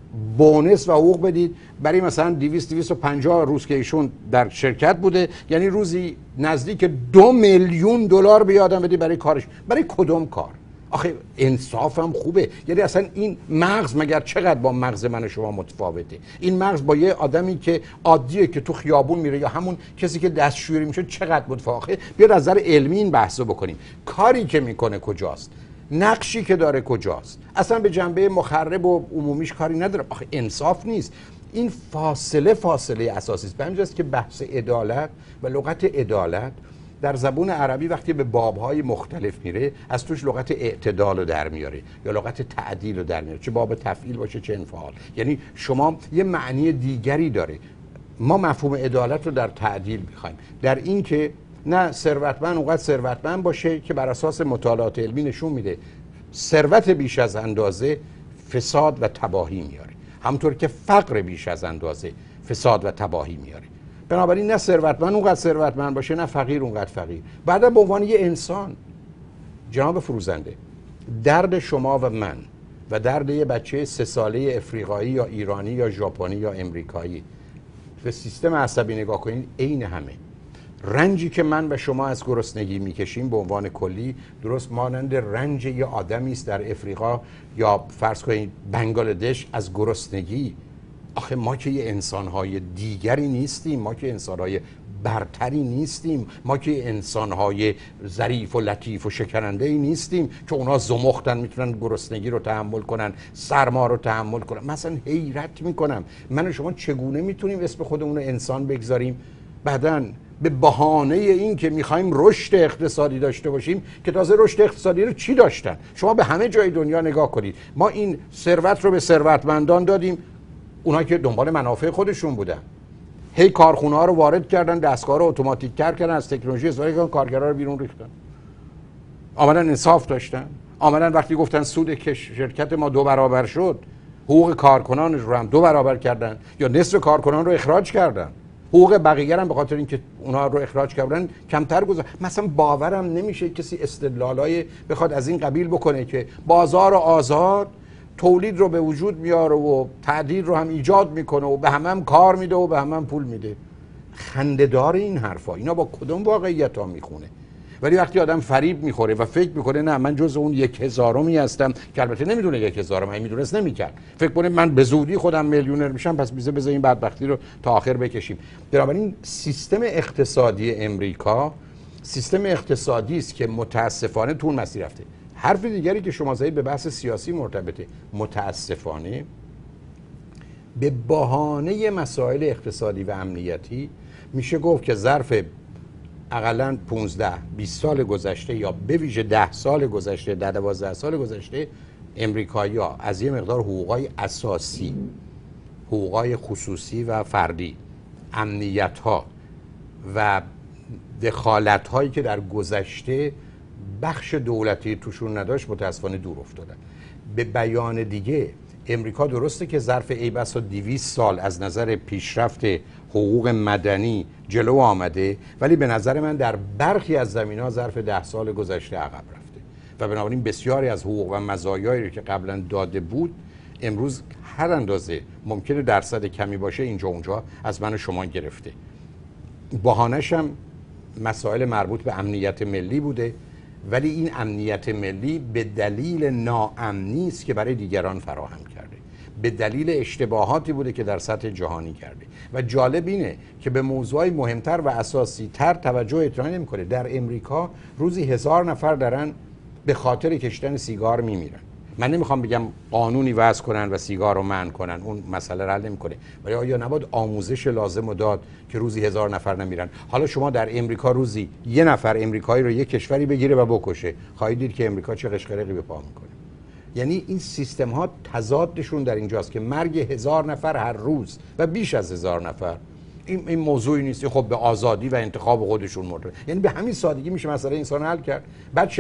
بونس و حقوق بدید برای مثلا 250 روز که ایشون در شرکت بوده، یعنی روزی نزدیک 2 میلیون دلار به آدم بدید برای کارش. برای کدوم کار؟ آخه انصاف هم خوبه. یعنی اصلا این مغز مگر چقدر با مغز من و شما متفاوته؟ این مغز با یه آدمی که عادیه که تو خیابون میره یا همون کسی که دستشویی میشه چقدر متفاوته؟ بیاد از نظر علمی این بحثو بکنیم. کاری که میکنه کجاست؟ نقشی که داره کجاست؟ اصلا به جنبه مخرب و عمومیش کاری نداره. آخه انصاف نیست. این فاصله اساسی است. به همین جاست که بحث عدالت و لغت عدالت در زبان عربی وقتی به بابهای مختلف میره از توش لغت اعتدال رو در میاره یا لغت تعدیل رو در میاره، چه باب تفعیل باشه چه انفعال. یعنی شما یه معنی دیگری داره. ما مفهوم عدالت رو در تعدیل میخوایم، در این که نه ثروتمند اونقدر ثروتمند باشه که بر اساس مطالعات علمی نشون میده ثروت بیش از اندازه فساد و تباهی میاره، همونطور که فقر بیش از اندازه فساد و تباهی میاره. بنابراین نه ثروتمند اونقدر ثروتمند باشه نه فقیر اونقدر فقیر. بعد به عنوان یه انسان، جناب فروزنده، درد شما و من و درد یه بچه 3 ساله افریقایی یا ایرانی یا ژاپنی یا امریکایی به سیستم عصبی نگاه کنید عین همه. رنجی که من و شما از گرسنگی میکشیم به عنوان کلی درست مانند رنج یه آدمی است در افریقا یا فرض کنید بنگلادش از گرسنگی. آخه ما که یه انسان‌های دیگری نیستیم، ما که انسان‌های برتری نیستیم، ما که انسان‌های ظریف و لطیف و شکننده‌ای نیستیم که اونا زمختن میتونن گرسنگی رو تحمل کنن، سرما رو تحمل کنن. مثلا حیرت میکنم من و شما چگونه میتونیم اسم خودمون رو انسان بگذاریم، بعداً به بهانه این که میخوایم رشد اقتصادی داشته باشیم که تازه رشد اقتصادی رو چی داشتن؟ شما به همه جای دنیا نگاه کنید. ما این ثروت رو به ثروتمندان دادیم، اونا که دنبال منافع خودشون بودن. هی کارخونه ها رو وارد کردن، دستگاه رو اتوماتیک کردن، از تکنولوژی استفاده کردن، کارگرا رو بیرون ریختن. آمدن انصاف داشتن، آمدن وقتی گفتن سود شرکت ما 2 برابر شد، حقوق کارکنان رو هم 2 برابر کردن یا نصف کارکنان رو اخراج کردن. حقوق بقیه هم به خاطر اینکه اونها رو اخراج کردن کمتر گذاشتن. مثلا باورم نمیشه کسی استدلالای بخواد از این قبیل بکنه که بازار آزاد تولید رو به وجود میاره و تعدیل رو هم ایجاد میکنه و به همه هم کار میده و به همه هم پول میده. خنده‌دار این حرفا. اینا با کدوم واقعیت ها میخونه؟ ولی وقتی آدم فریب میخوره و فکر میکنه نه من جز اون 1/1000 هستم، که البته نمیدونه 1/1000 من میدونست نمیکرد، فکر کنه من به زودی خودم میلیونر میشم، پس بذار این بدبختی رو تا آخر بکشیم. بنابراین سیستم اقتصادی امریکا سیستم اقتصادی است که متاسفانه تو اون مسیر رفته. حرف دیگری که شما زدید به بحث سیاسی مرتبطه. متاسفانه به بهانه مسائل اقتصادی و امنیتی میشه گفت که ظرف اقلاً 15-20 سال گذشته یا به ویژه 10 سال گذشته، 12 سال گذشته، امریکایی‌ها از یه مقدار حقوقای اساسی، حقوقای خصوصی و فردی، امنیت‌ها و دخالت‌هایی که در گذشته بخش دولتی توشون نداشت متاسفانه دور افتادن. به بیان دیگه امریکا درسته که ظرف ای بسا 200 سال از نظر پیشرفت حقوق مدنی جلو آمده، ولی به نظر من در برخی از زمینه‌ها ظرف 10 سال گذشته عقب رفته و بنابراین بسیاری از حقوق و مزایایی که قبلا داده بود امروز هر اندازه ممکنه درصد کمی باشه اینجا اونجا از من و شما گرفته. بهانه‌ش هم مسائل مربوط به امنیت ملی بوده، ولی این امنیت ملی به دلیل ناامنی است که برای دیگران فراهم کرده، به دلیل اشتباهاتی بوده که در سطح جهانی کرده. و جالب اینه که به موضوعی مهمتر و اساسی تر توجه اعتنا نمی‌کنه. در امریکا روزی 1000 نفر دارن به خاطر کشیدن سیگار میمیرن. من نمیخوام بگم قانونی وضع کنن و سیگار رو منع کنن، اون مسئله رو حل نمی‌کنه، ولی آیا نباید آموزش لازم رو داد که روزی 1000 نفر نمیرن؟ حالا شما در امریکا روزی 1 نفر امریکایی رو یک کشوری بگیره و بکشه، خواهید دید که امریکا چه قشقرقی به پا میکنه. یعنی این سیستم ها تضادشون در اینجاست که مرگ 1000 نفر هر روز و بیش از 1000 نفر این موضوعی نیست. خب به آزادی و انتخاب خودشون مرده. یعنی به همین سادگی میشه مسئله انسان حل کرد. بعد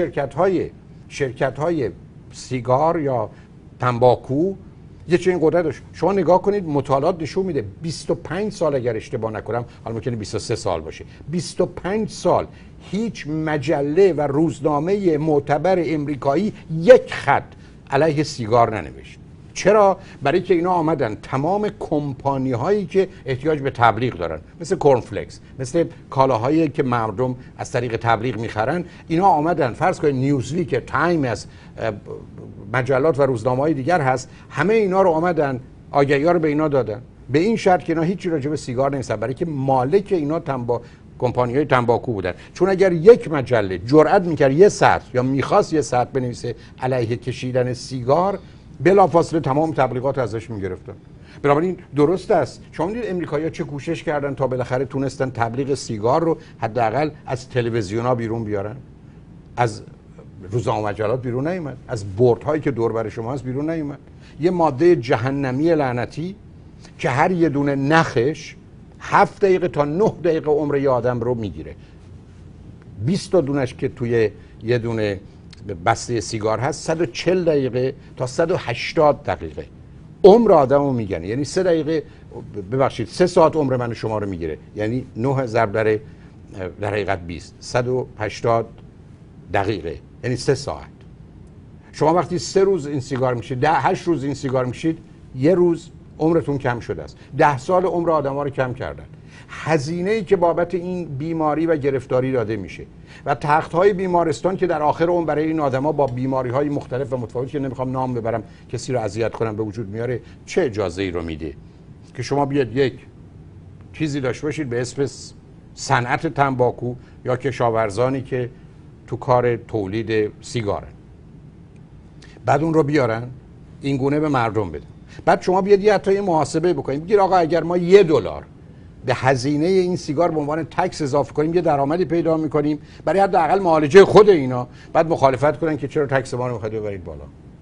شرکت های سیگار یا تنباکو یه چنین قدرت داشت. شما نگاه کنید مطالعات نشون میده 25 سال اگر اشتباه نکنم، حالا ممکنه 23 سال باشه، 25 سال هیچ مجله و روزنامه معتبر امریکایی 1 خط علیه سیگار ننوشت. چرا؟ برای که اینا آمدن تمام کمپانی هایی که احتیاج به تبلیغ دارن، مثل کورنفلکس، مثل کالاهایی که مردم از طریق تبلیغ میخرن، اینا آمدن فرض کنید نیوزویک، تایم، از مجلات و روزنامه‌های دیگر هست، همه اینا رو آمدن آگهی‌ها رو به اینا دادن، به این شرط که اینا هیچی راجع به سیگار نمی‌دونن، برای که مالک اینا کمپانی‌های تنباکو بودن. چون اگر یک مجله جرئت می‌کرد یه سطر یا می‌خواست یه سطر بنویسه علیه کشیدن سیگار، بلافاصله تمام تبلیغات ازش می‌گرفتن. بنابراین درست است. شما می‌دونید امریکایی‌ها چه کوشش کردن تا بالاخره تونستن تبلیغ سیگار رو حداقل از تلویزیون‌ها بیرون بیارن، از روزنامه و مجلات بیرون نیومد، از بوردهایی که دور بر شما هست بیرون نیومد. یه ماده جهنمی لعنتی که هر یه دونه نخش 7 دقیقه تا 9 دقیقه عمر یه آدم رو میگیره. 20 تا دونش که توی یه دونه بسته سیگار هست 140 دقیقه تا 180 دقیقه عمر آدم رو میگنه. یعنی 3 دقیقه، ببخشید 3 ساعت عمر من و شما رو میگیره. یعنی 9 ضرب در حقیقت 20 180 دقیقه، یعنی 3 ساعت. شما وقتی 3 روز این سیگار میشید، 8 روز این سیگار میشید، یه روز عمرتون کم شده است. 10 سال عمر آدم‌ها رو کم کردن. هزینه‌ای که بابت این بیماری و گرفتاری داده میشه و تخت‌های بیمارستان که در آخر عمر برای این آدم‌ها با بیماری‌های مختلف و متفاوتی که نمیخوام نام ببرم کسی رو اذیت کنم به وجود میاره، چه اجازه‌ای رو میده که شما بیاد یک چیزی داشته باشید به اسم صنعت تنباکو یا کشاورزانی که تو کار تولید سیگارن، بعد اون رو بیارن این گونه به مردم بدن. بعد شما بیاد یه حتی محاسبه بکنید، بگید آقا اگر ما $1 به هزینه این سیگار به عنوان تکس اضافه کنیم یه درآمدی پیدا میکنیم برای حداقل معالجه خود اینا، بعد مخالفت کنن که چرا تکس ما رو میخواید ببرید بالا.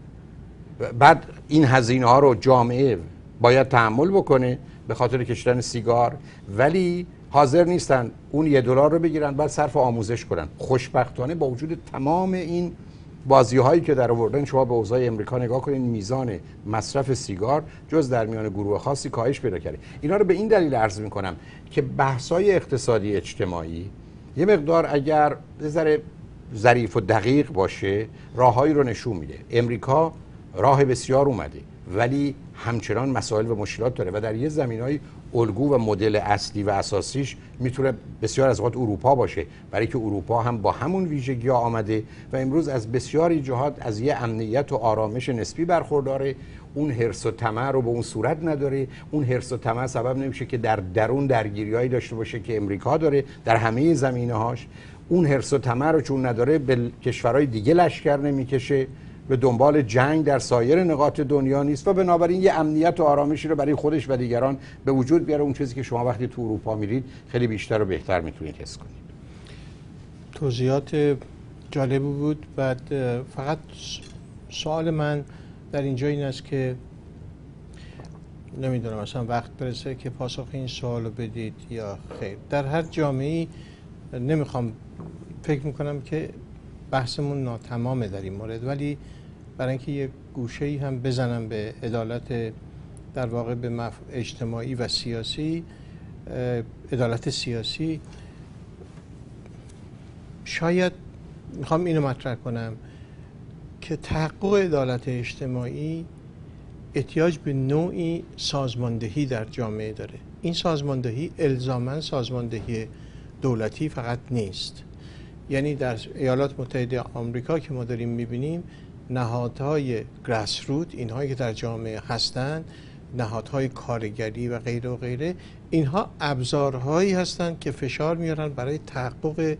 بعد این هزینه ها رو جامعه باید تحمل بکنه به خاطر کشیدن سیگار، ولی حاضر نیستن اون $1 رو بگیرن بعد صرف آموزش کنن. خوشبختانه با وجود تمام این بازی هایی که در آوردن، شما به اوضاع امریکا نگاه کنید، میزان مصرف سیگار جز در میان گروه خاصی کاهش پیدا کرده. اینا رو به این دلیل عرض میکنم که بحث‌های اقتصادی اجتماعی یه مقدار اگر یه ذره ظریف و دقیق باشه راههایی رو نشون میده. امریکا راه بسیار اومده ولی همچنان مسائل و مشکلات داره و در یه زمینه‌های الگو و مدل اصلی و اساسیش میتونه بسیار از اوقات اروپا باشه، برای که اروپا هم با همون ویژگی ها آمده و امروز از بسیاری جهات از یه امنیت و آرامش نسبی برخورداره. اون حرص و طمع رو به اون صورت نداره. اون حرص و طمع سبب نمیشه که در درون درگیریایی داشته باشه که امریکا داره در همه زمینه‌هاش. اون حرص و طمع رو چون نداره به کشورهای دیگه لشکر نمیکشه، به دنبال جنگ در سایر نقاط دنیا نیست و بنابراین یه امنیت و آرامشی رو برای خودش و دیگران به وجود بیاره. اون چیزی که شما وقتی تو اروپا میرید خیلی بیشتر و بهتر میتونید حس کنید. توضیحات جالب بود. بعد فقط سوال من در اینجا این است که نمیدونم اصلا وقت برسه که پاسخ این سوال رو بدید یا خیر. در هر جامعه‌ای نمیخوام فکر میکنم که بحثمون ناتمامه در این مورد، ولی برای اینکه یه گوشه‌ای هم بزنم به عدالت در واقع به اجتماعی و سیاسی، عدالت سیاسی، شاید میخوام اینو مطرح کنم که تحقق عدالت اجتماعی احتیاج به نوعی سازماندهی در جامعه داره. این سازماندهی الزاماً سازماندهی دولتی فقط نیست. یعنی در ایالات متحده آمریکا که ما داریم میبینیم نهادهای گراس روت، اینهایی که در جامعه هستند، نهادهای کارگری و غیره و غیره، اینها ابزارهایی هستند که فشار میارن برای تحقق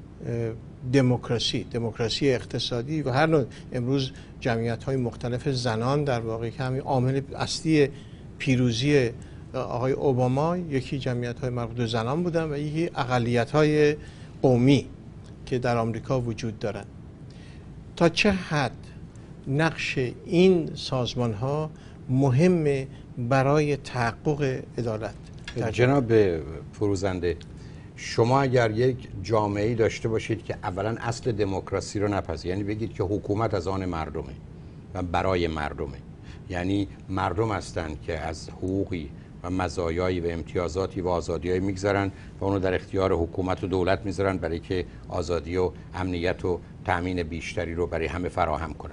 دموکراسی اقتصادی و هر نوع. امروز جمعیت‌های مختلف زنان در واقع که همین عامل اصلی پیروزی آقای اوباما، یکی جمعیت‌های مربوط به زنان بودن و یکی اقلیت‌های قومی که در آمریکا وجود دارند. تا چه حد نقش این سازمان‌ها مهمه برای تحقق عدالت؟ جناب فروزنده، شما اگر یک جامعه‌ای داشته باشید که اولا اصل دموکراسی رو نپذیرید، یعنی بگید که حکومت از آن مردمه و برای مردمه، یعنی مردم هستند که از حقوقی و مزایایی و امتیازاتی و آزادی‌های میگذارن و اونو در اختیار حکومت و دولت میذارن برای که آزادی و امنیت و تأمین بیشتری رو برای همه فراهم کنن.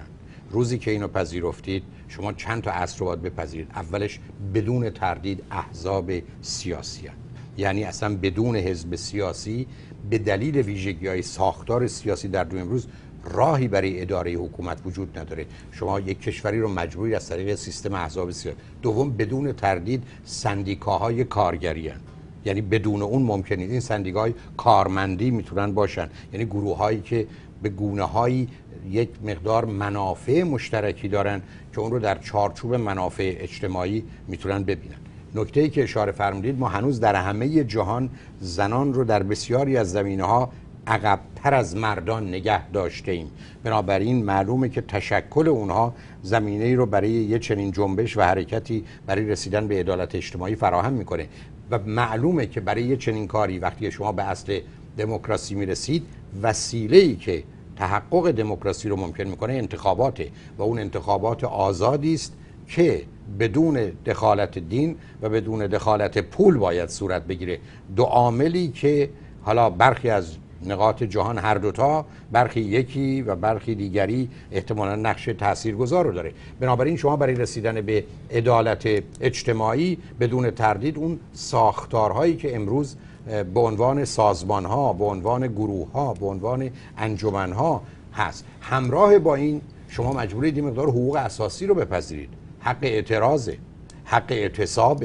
روزی که اینو پذیرفتید شما چند تا اصل رو باید بپذیرید. اولش بدون تردید احزاب سیاسی هست. یعنی اصلا بدون حزب سیاسی به دلیل ویژگی‌های ساختار سیاسی در دنیا امروز راهی برای اداره حکومت وجود نداره. شما یک کشوری رو مجبوری از طریق سیستم احزاب سیاسی. دوم بدون تردید سندیکاهای کارگری هستند. یعنی بدون اون ممکن نیست. این سندیکاهای کارمندی میتونن باشن، یعنی گروه‌هایی که به گونه‌هایی یک مقدار منافع مشترکی دارن که اون رو در چارچوب منافع اجتماعی میتونن ببینن. نکته‌ای که اشاره فرمودید، ما هنوز در همه جهان زنان رو در بسیاری از زمینه‌ها عقب‌تر از مردان نگه داشته ایم. بنابراین معلومه که تشکل اونها زمینه‌ای رو برای یه چنین جنبش و حرکتی برای رسیدن به عدالت اجتماعی فراهم میکنه و معلومه که برای یه چنین کاری وقتی شما به اصل دموکراسی میرسید، وسیله‌ای که تحقق دموکراسی رو ممکن میکنه انتخاباته و اون انتخابات آزادی است که بدون دخالت دین و بدون دخالت پول باید صورت بگیره. دو عاملی که حالا برخی از نقاط جهان هر دوتا، برخی یکی و برخی دیگری احتمالاً نقش تاثیرگذار رو داره. بنابراین شما برای رسیدن به عدالت اجتماعی بدون تردید اون ساختارهایی که امروز به عنوان سازمان‌ها، به عنوان گروه‌ها، به عنوان انجمن‌ها هست، همراه با این شما مجبورید این مقدار حقوق اساسی رو بپذیرید. حق اعتراض، حق اعتصاب،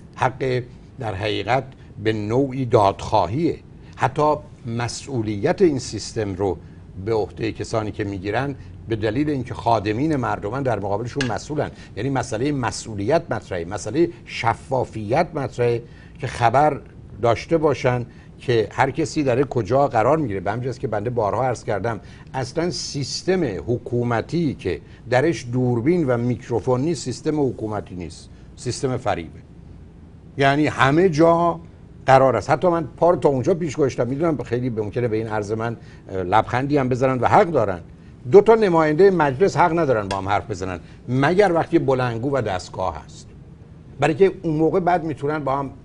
حق در حقیقت به نوعی دادخواهیه. حتی مسئولیت این سیستم رو به عهده کسانی که میگیرن به دلیل اینکه خادمین مردمن در مقابلشون مسئولن. یعنی مسئله مسئولیت مطرحه، مسئله شفافیت مطرحه که خبر داشته باشن که هر کسی داره کجا قرار میگیره. به همین جاست که بنده بارها عرض کردم اصلا سیستم حکومتی که درش دوربین و میکروفون نیست سیستم حکومتی نیست، سیستم فریبه. یعنی همه جا قرار است. حتی من پار تا اونجا پیش گذاشتم، میدونم خیلی ممکنه به این عرض من لبخندی هم بزنن و حق دارن. دو تا نماینده مجلس حق ندارن با هم حرف بزنن مگر وقتی بلندگو و دستگاه هست، برای که اون موقع بعد میتونن با هم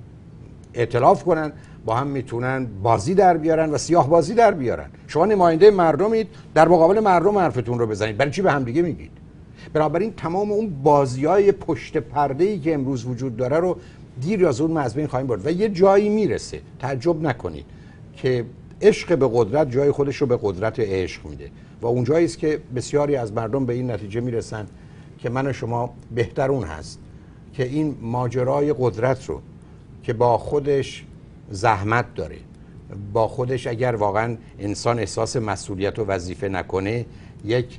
ائتلاف کنن، با هم میتونن بازی در بیارن و سیاه بازی در بیارن. شما نماینده مردمید، در مقابل مردم حرفتون رو بزنید، برای چی به هم دیگه میگید؟ بنابراین تمام اون بازی‌های پشت پرده‌ای که امروز وجود داره رو دیر یا زود از بین خواهیم برد و یه جایی میرسه، تعجب نکنید، که عشق به قدرت جای خودش رو به قدرت عشق میده و اون جایی است که بسیاری از مردم به این نتیجه میرسن که من و شما بهتر اون هست که این ماجرای قدرت رو که با خودش زحمت داره، با خودش اگر واقعا انسان احساس مسئولیت و وظیفه نکنه یک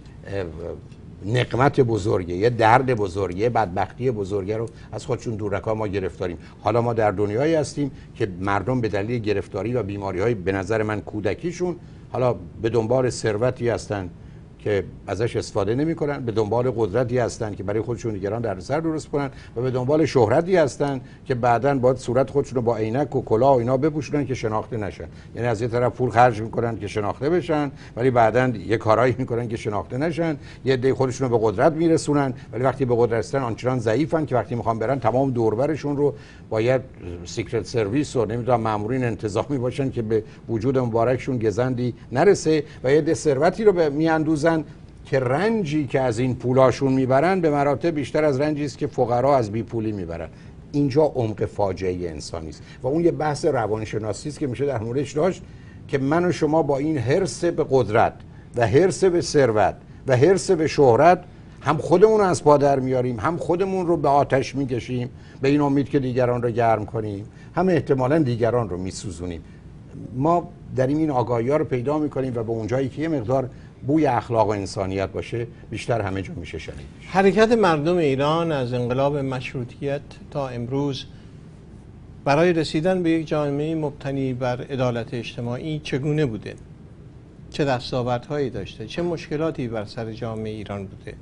نقمت بزرگه، یه درد بزرگه، یه بدبختی بزرگه رو از خودشون دورکا ما گرفتاریم. حالا ما در دنیایی هستیم که مردم به دلیل گرفتاری و بیماری‌های به نظر من کودکیشون حالا به دنبال ثروتی هستن که ازش استفاده نمی‌کنن، به دنبال قدرتی هستن که برای خودشون دیگران دردسر درست کنن و به دنبال شهرتی هستن که بعداً باید صورت خودشون رو با عینک و کلاه و اینا بپوشونن که شناخته نشن. یعنی از یه طرف پول خرج می‌کنن که شناخته بشن ولی بعداً یه کارایی می‌کنن که شناخته نشن، یه عده خودشون رو به قدرت میرسونن ولی وقتی به قدرت رسیدن آنچنان ضعیفن که وقتی می‌خوان برن تمام دوربرشون رو باید سیکرت سرویس و نمیدونم مامورین انتظامی باشن که به وجود مبارکشون گزندی نرسه و یه عده ثروتی رو به میاندوزن که رنجی که از این پولاشون میبرن به مراتب بیشتر از رنجی است که فقرا از بی پولی میبرن. اینجا عمق فاجعه انسانی است و اون یه بحث روانشناسی است که میشه در موردش داشت که من و شما با این حرص به قدرت و حرص به ثروت و حرص به شهرت هم خودمون رو از پا در میاریم، هم خودمون رو به آتش میکشیم به این امید که دیگران رو گرم کنیم، هم احتمالاً دیگران رو میسوزونیم. ما داریم این آگاهی‌ها رو پیدا میکنیم و به اونجایی که یه مقدار بوی اخلاق و انسانیت باشه بیشتر همه جا میشه شنید. حرکت مردم ایران از انقلاب مشروطیت تا امروز برای رسیدن به یک جامعه مبتنی بر عدالت اجتماعی چگونه بوده؟ چه دستاوردهایی داشته؟ چه مشکلاتی بر سر جامعه ایران بوده؟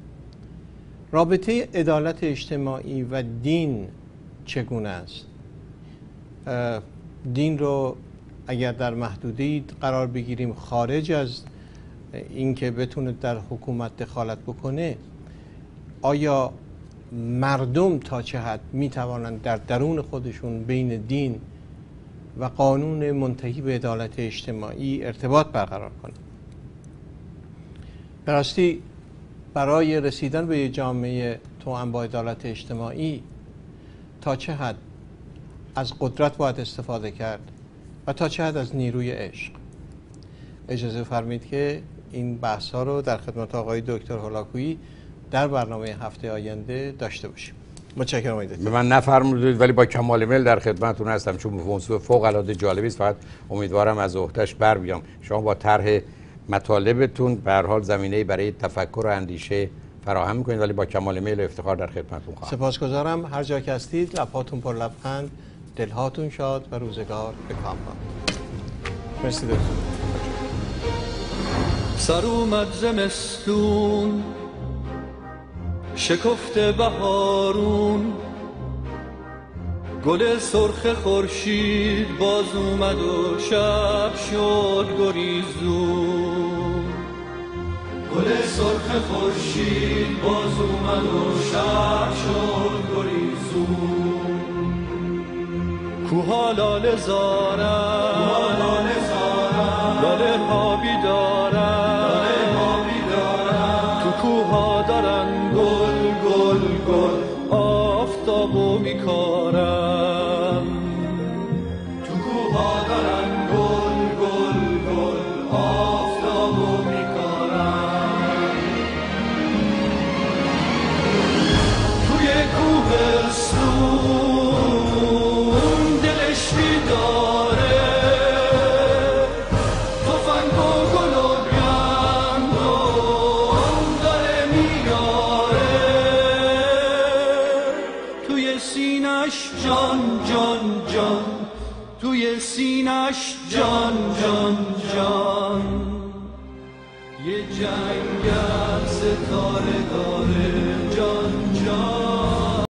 رابطه عدالت اجتماعی و دین چگونه است؟ دین رو اگر در محدودی قرار بگیریم خارج از اینکه بتونه در حکومت دخالت بکنه، آیا مردم تا چه حد میتوانند در درون خودشون بین دین و قانون منتهی به عدالت اجتماعی ارتباط برقرار کنند؟ به راستی برای رسیدن به یک جامعه توأم با عدالت اجتماعی تا چه حد از قدرت باید استفاده کرد و تا چه حد از نیروی عشق. اجازه فرمایید که این بحث ها رو در خدمت آقای دکتر هولاکویی در برنامه هفته آینده داشته باشیم. متشکرم آقای دکتر. به من نفرمودید ولی با کمال میل در خدمتتون هستم، چون موضوع فوق العاده جالبی است. فقط امیدوارم از عهده‌اش بر بیام. شما با طرح مطالبتون به هر حال زمینه‌ای برای تفکر و اندیشه فراهم می‌کنید، ولی با کمال میل و افتخار در خدمتتون خواهم. سپاسگزارم. هر جا که هستید لب‌هاتون پر لبخند، دل‌هاتون شاد و روزگار به کام باد. مرسی دکتر. سر اومد زمستون، شکفته بهارون، گل سرخ خورشید باز اومد و شب شد گریزون. گل سرخ خورشید باز اومد و شب شد گریزون. کوها لاله زارن، لاله ها بیدارن، تو کوها دارن گل گل گل آفتابو میکارن. تو کوها دارن گل گل گل آفتابو میکارن. توی کوهستون دلش بیداره، تفنگ و گل و گندم داره میاره. توی سینش جان جان جان، توی سینش جان جان جان. یه جنگل ستاره داره،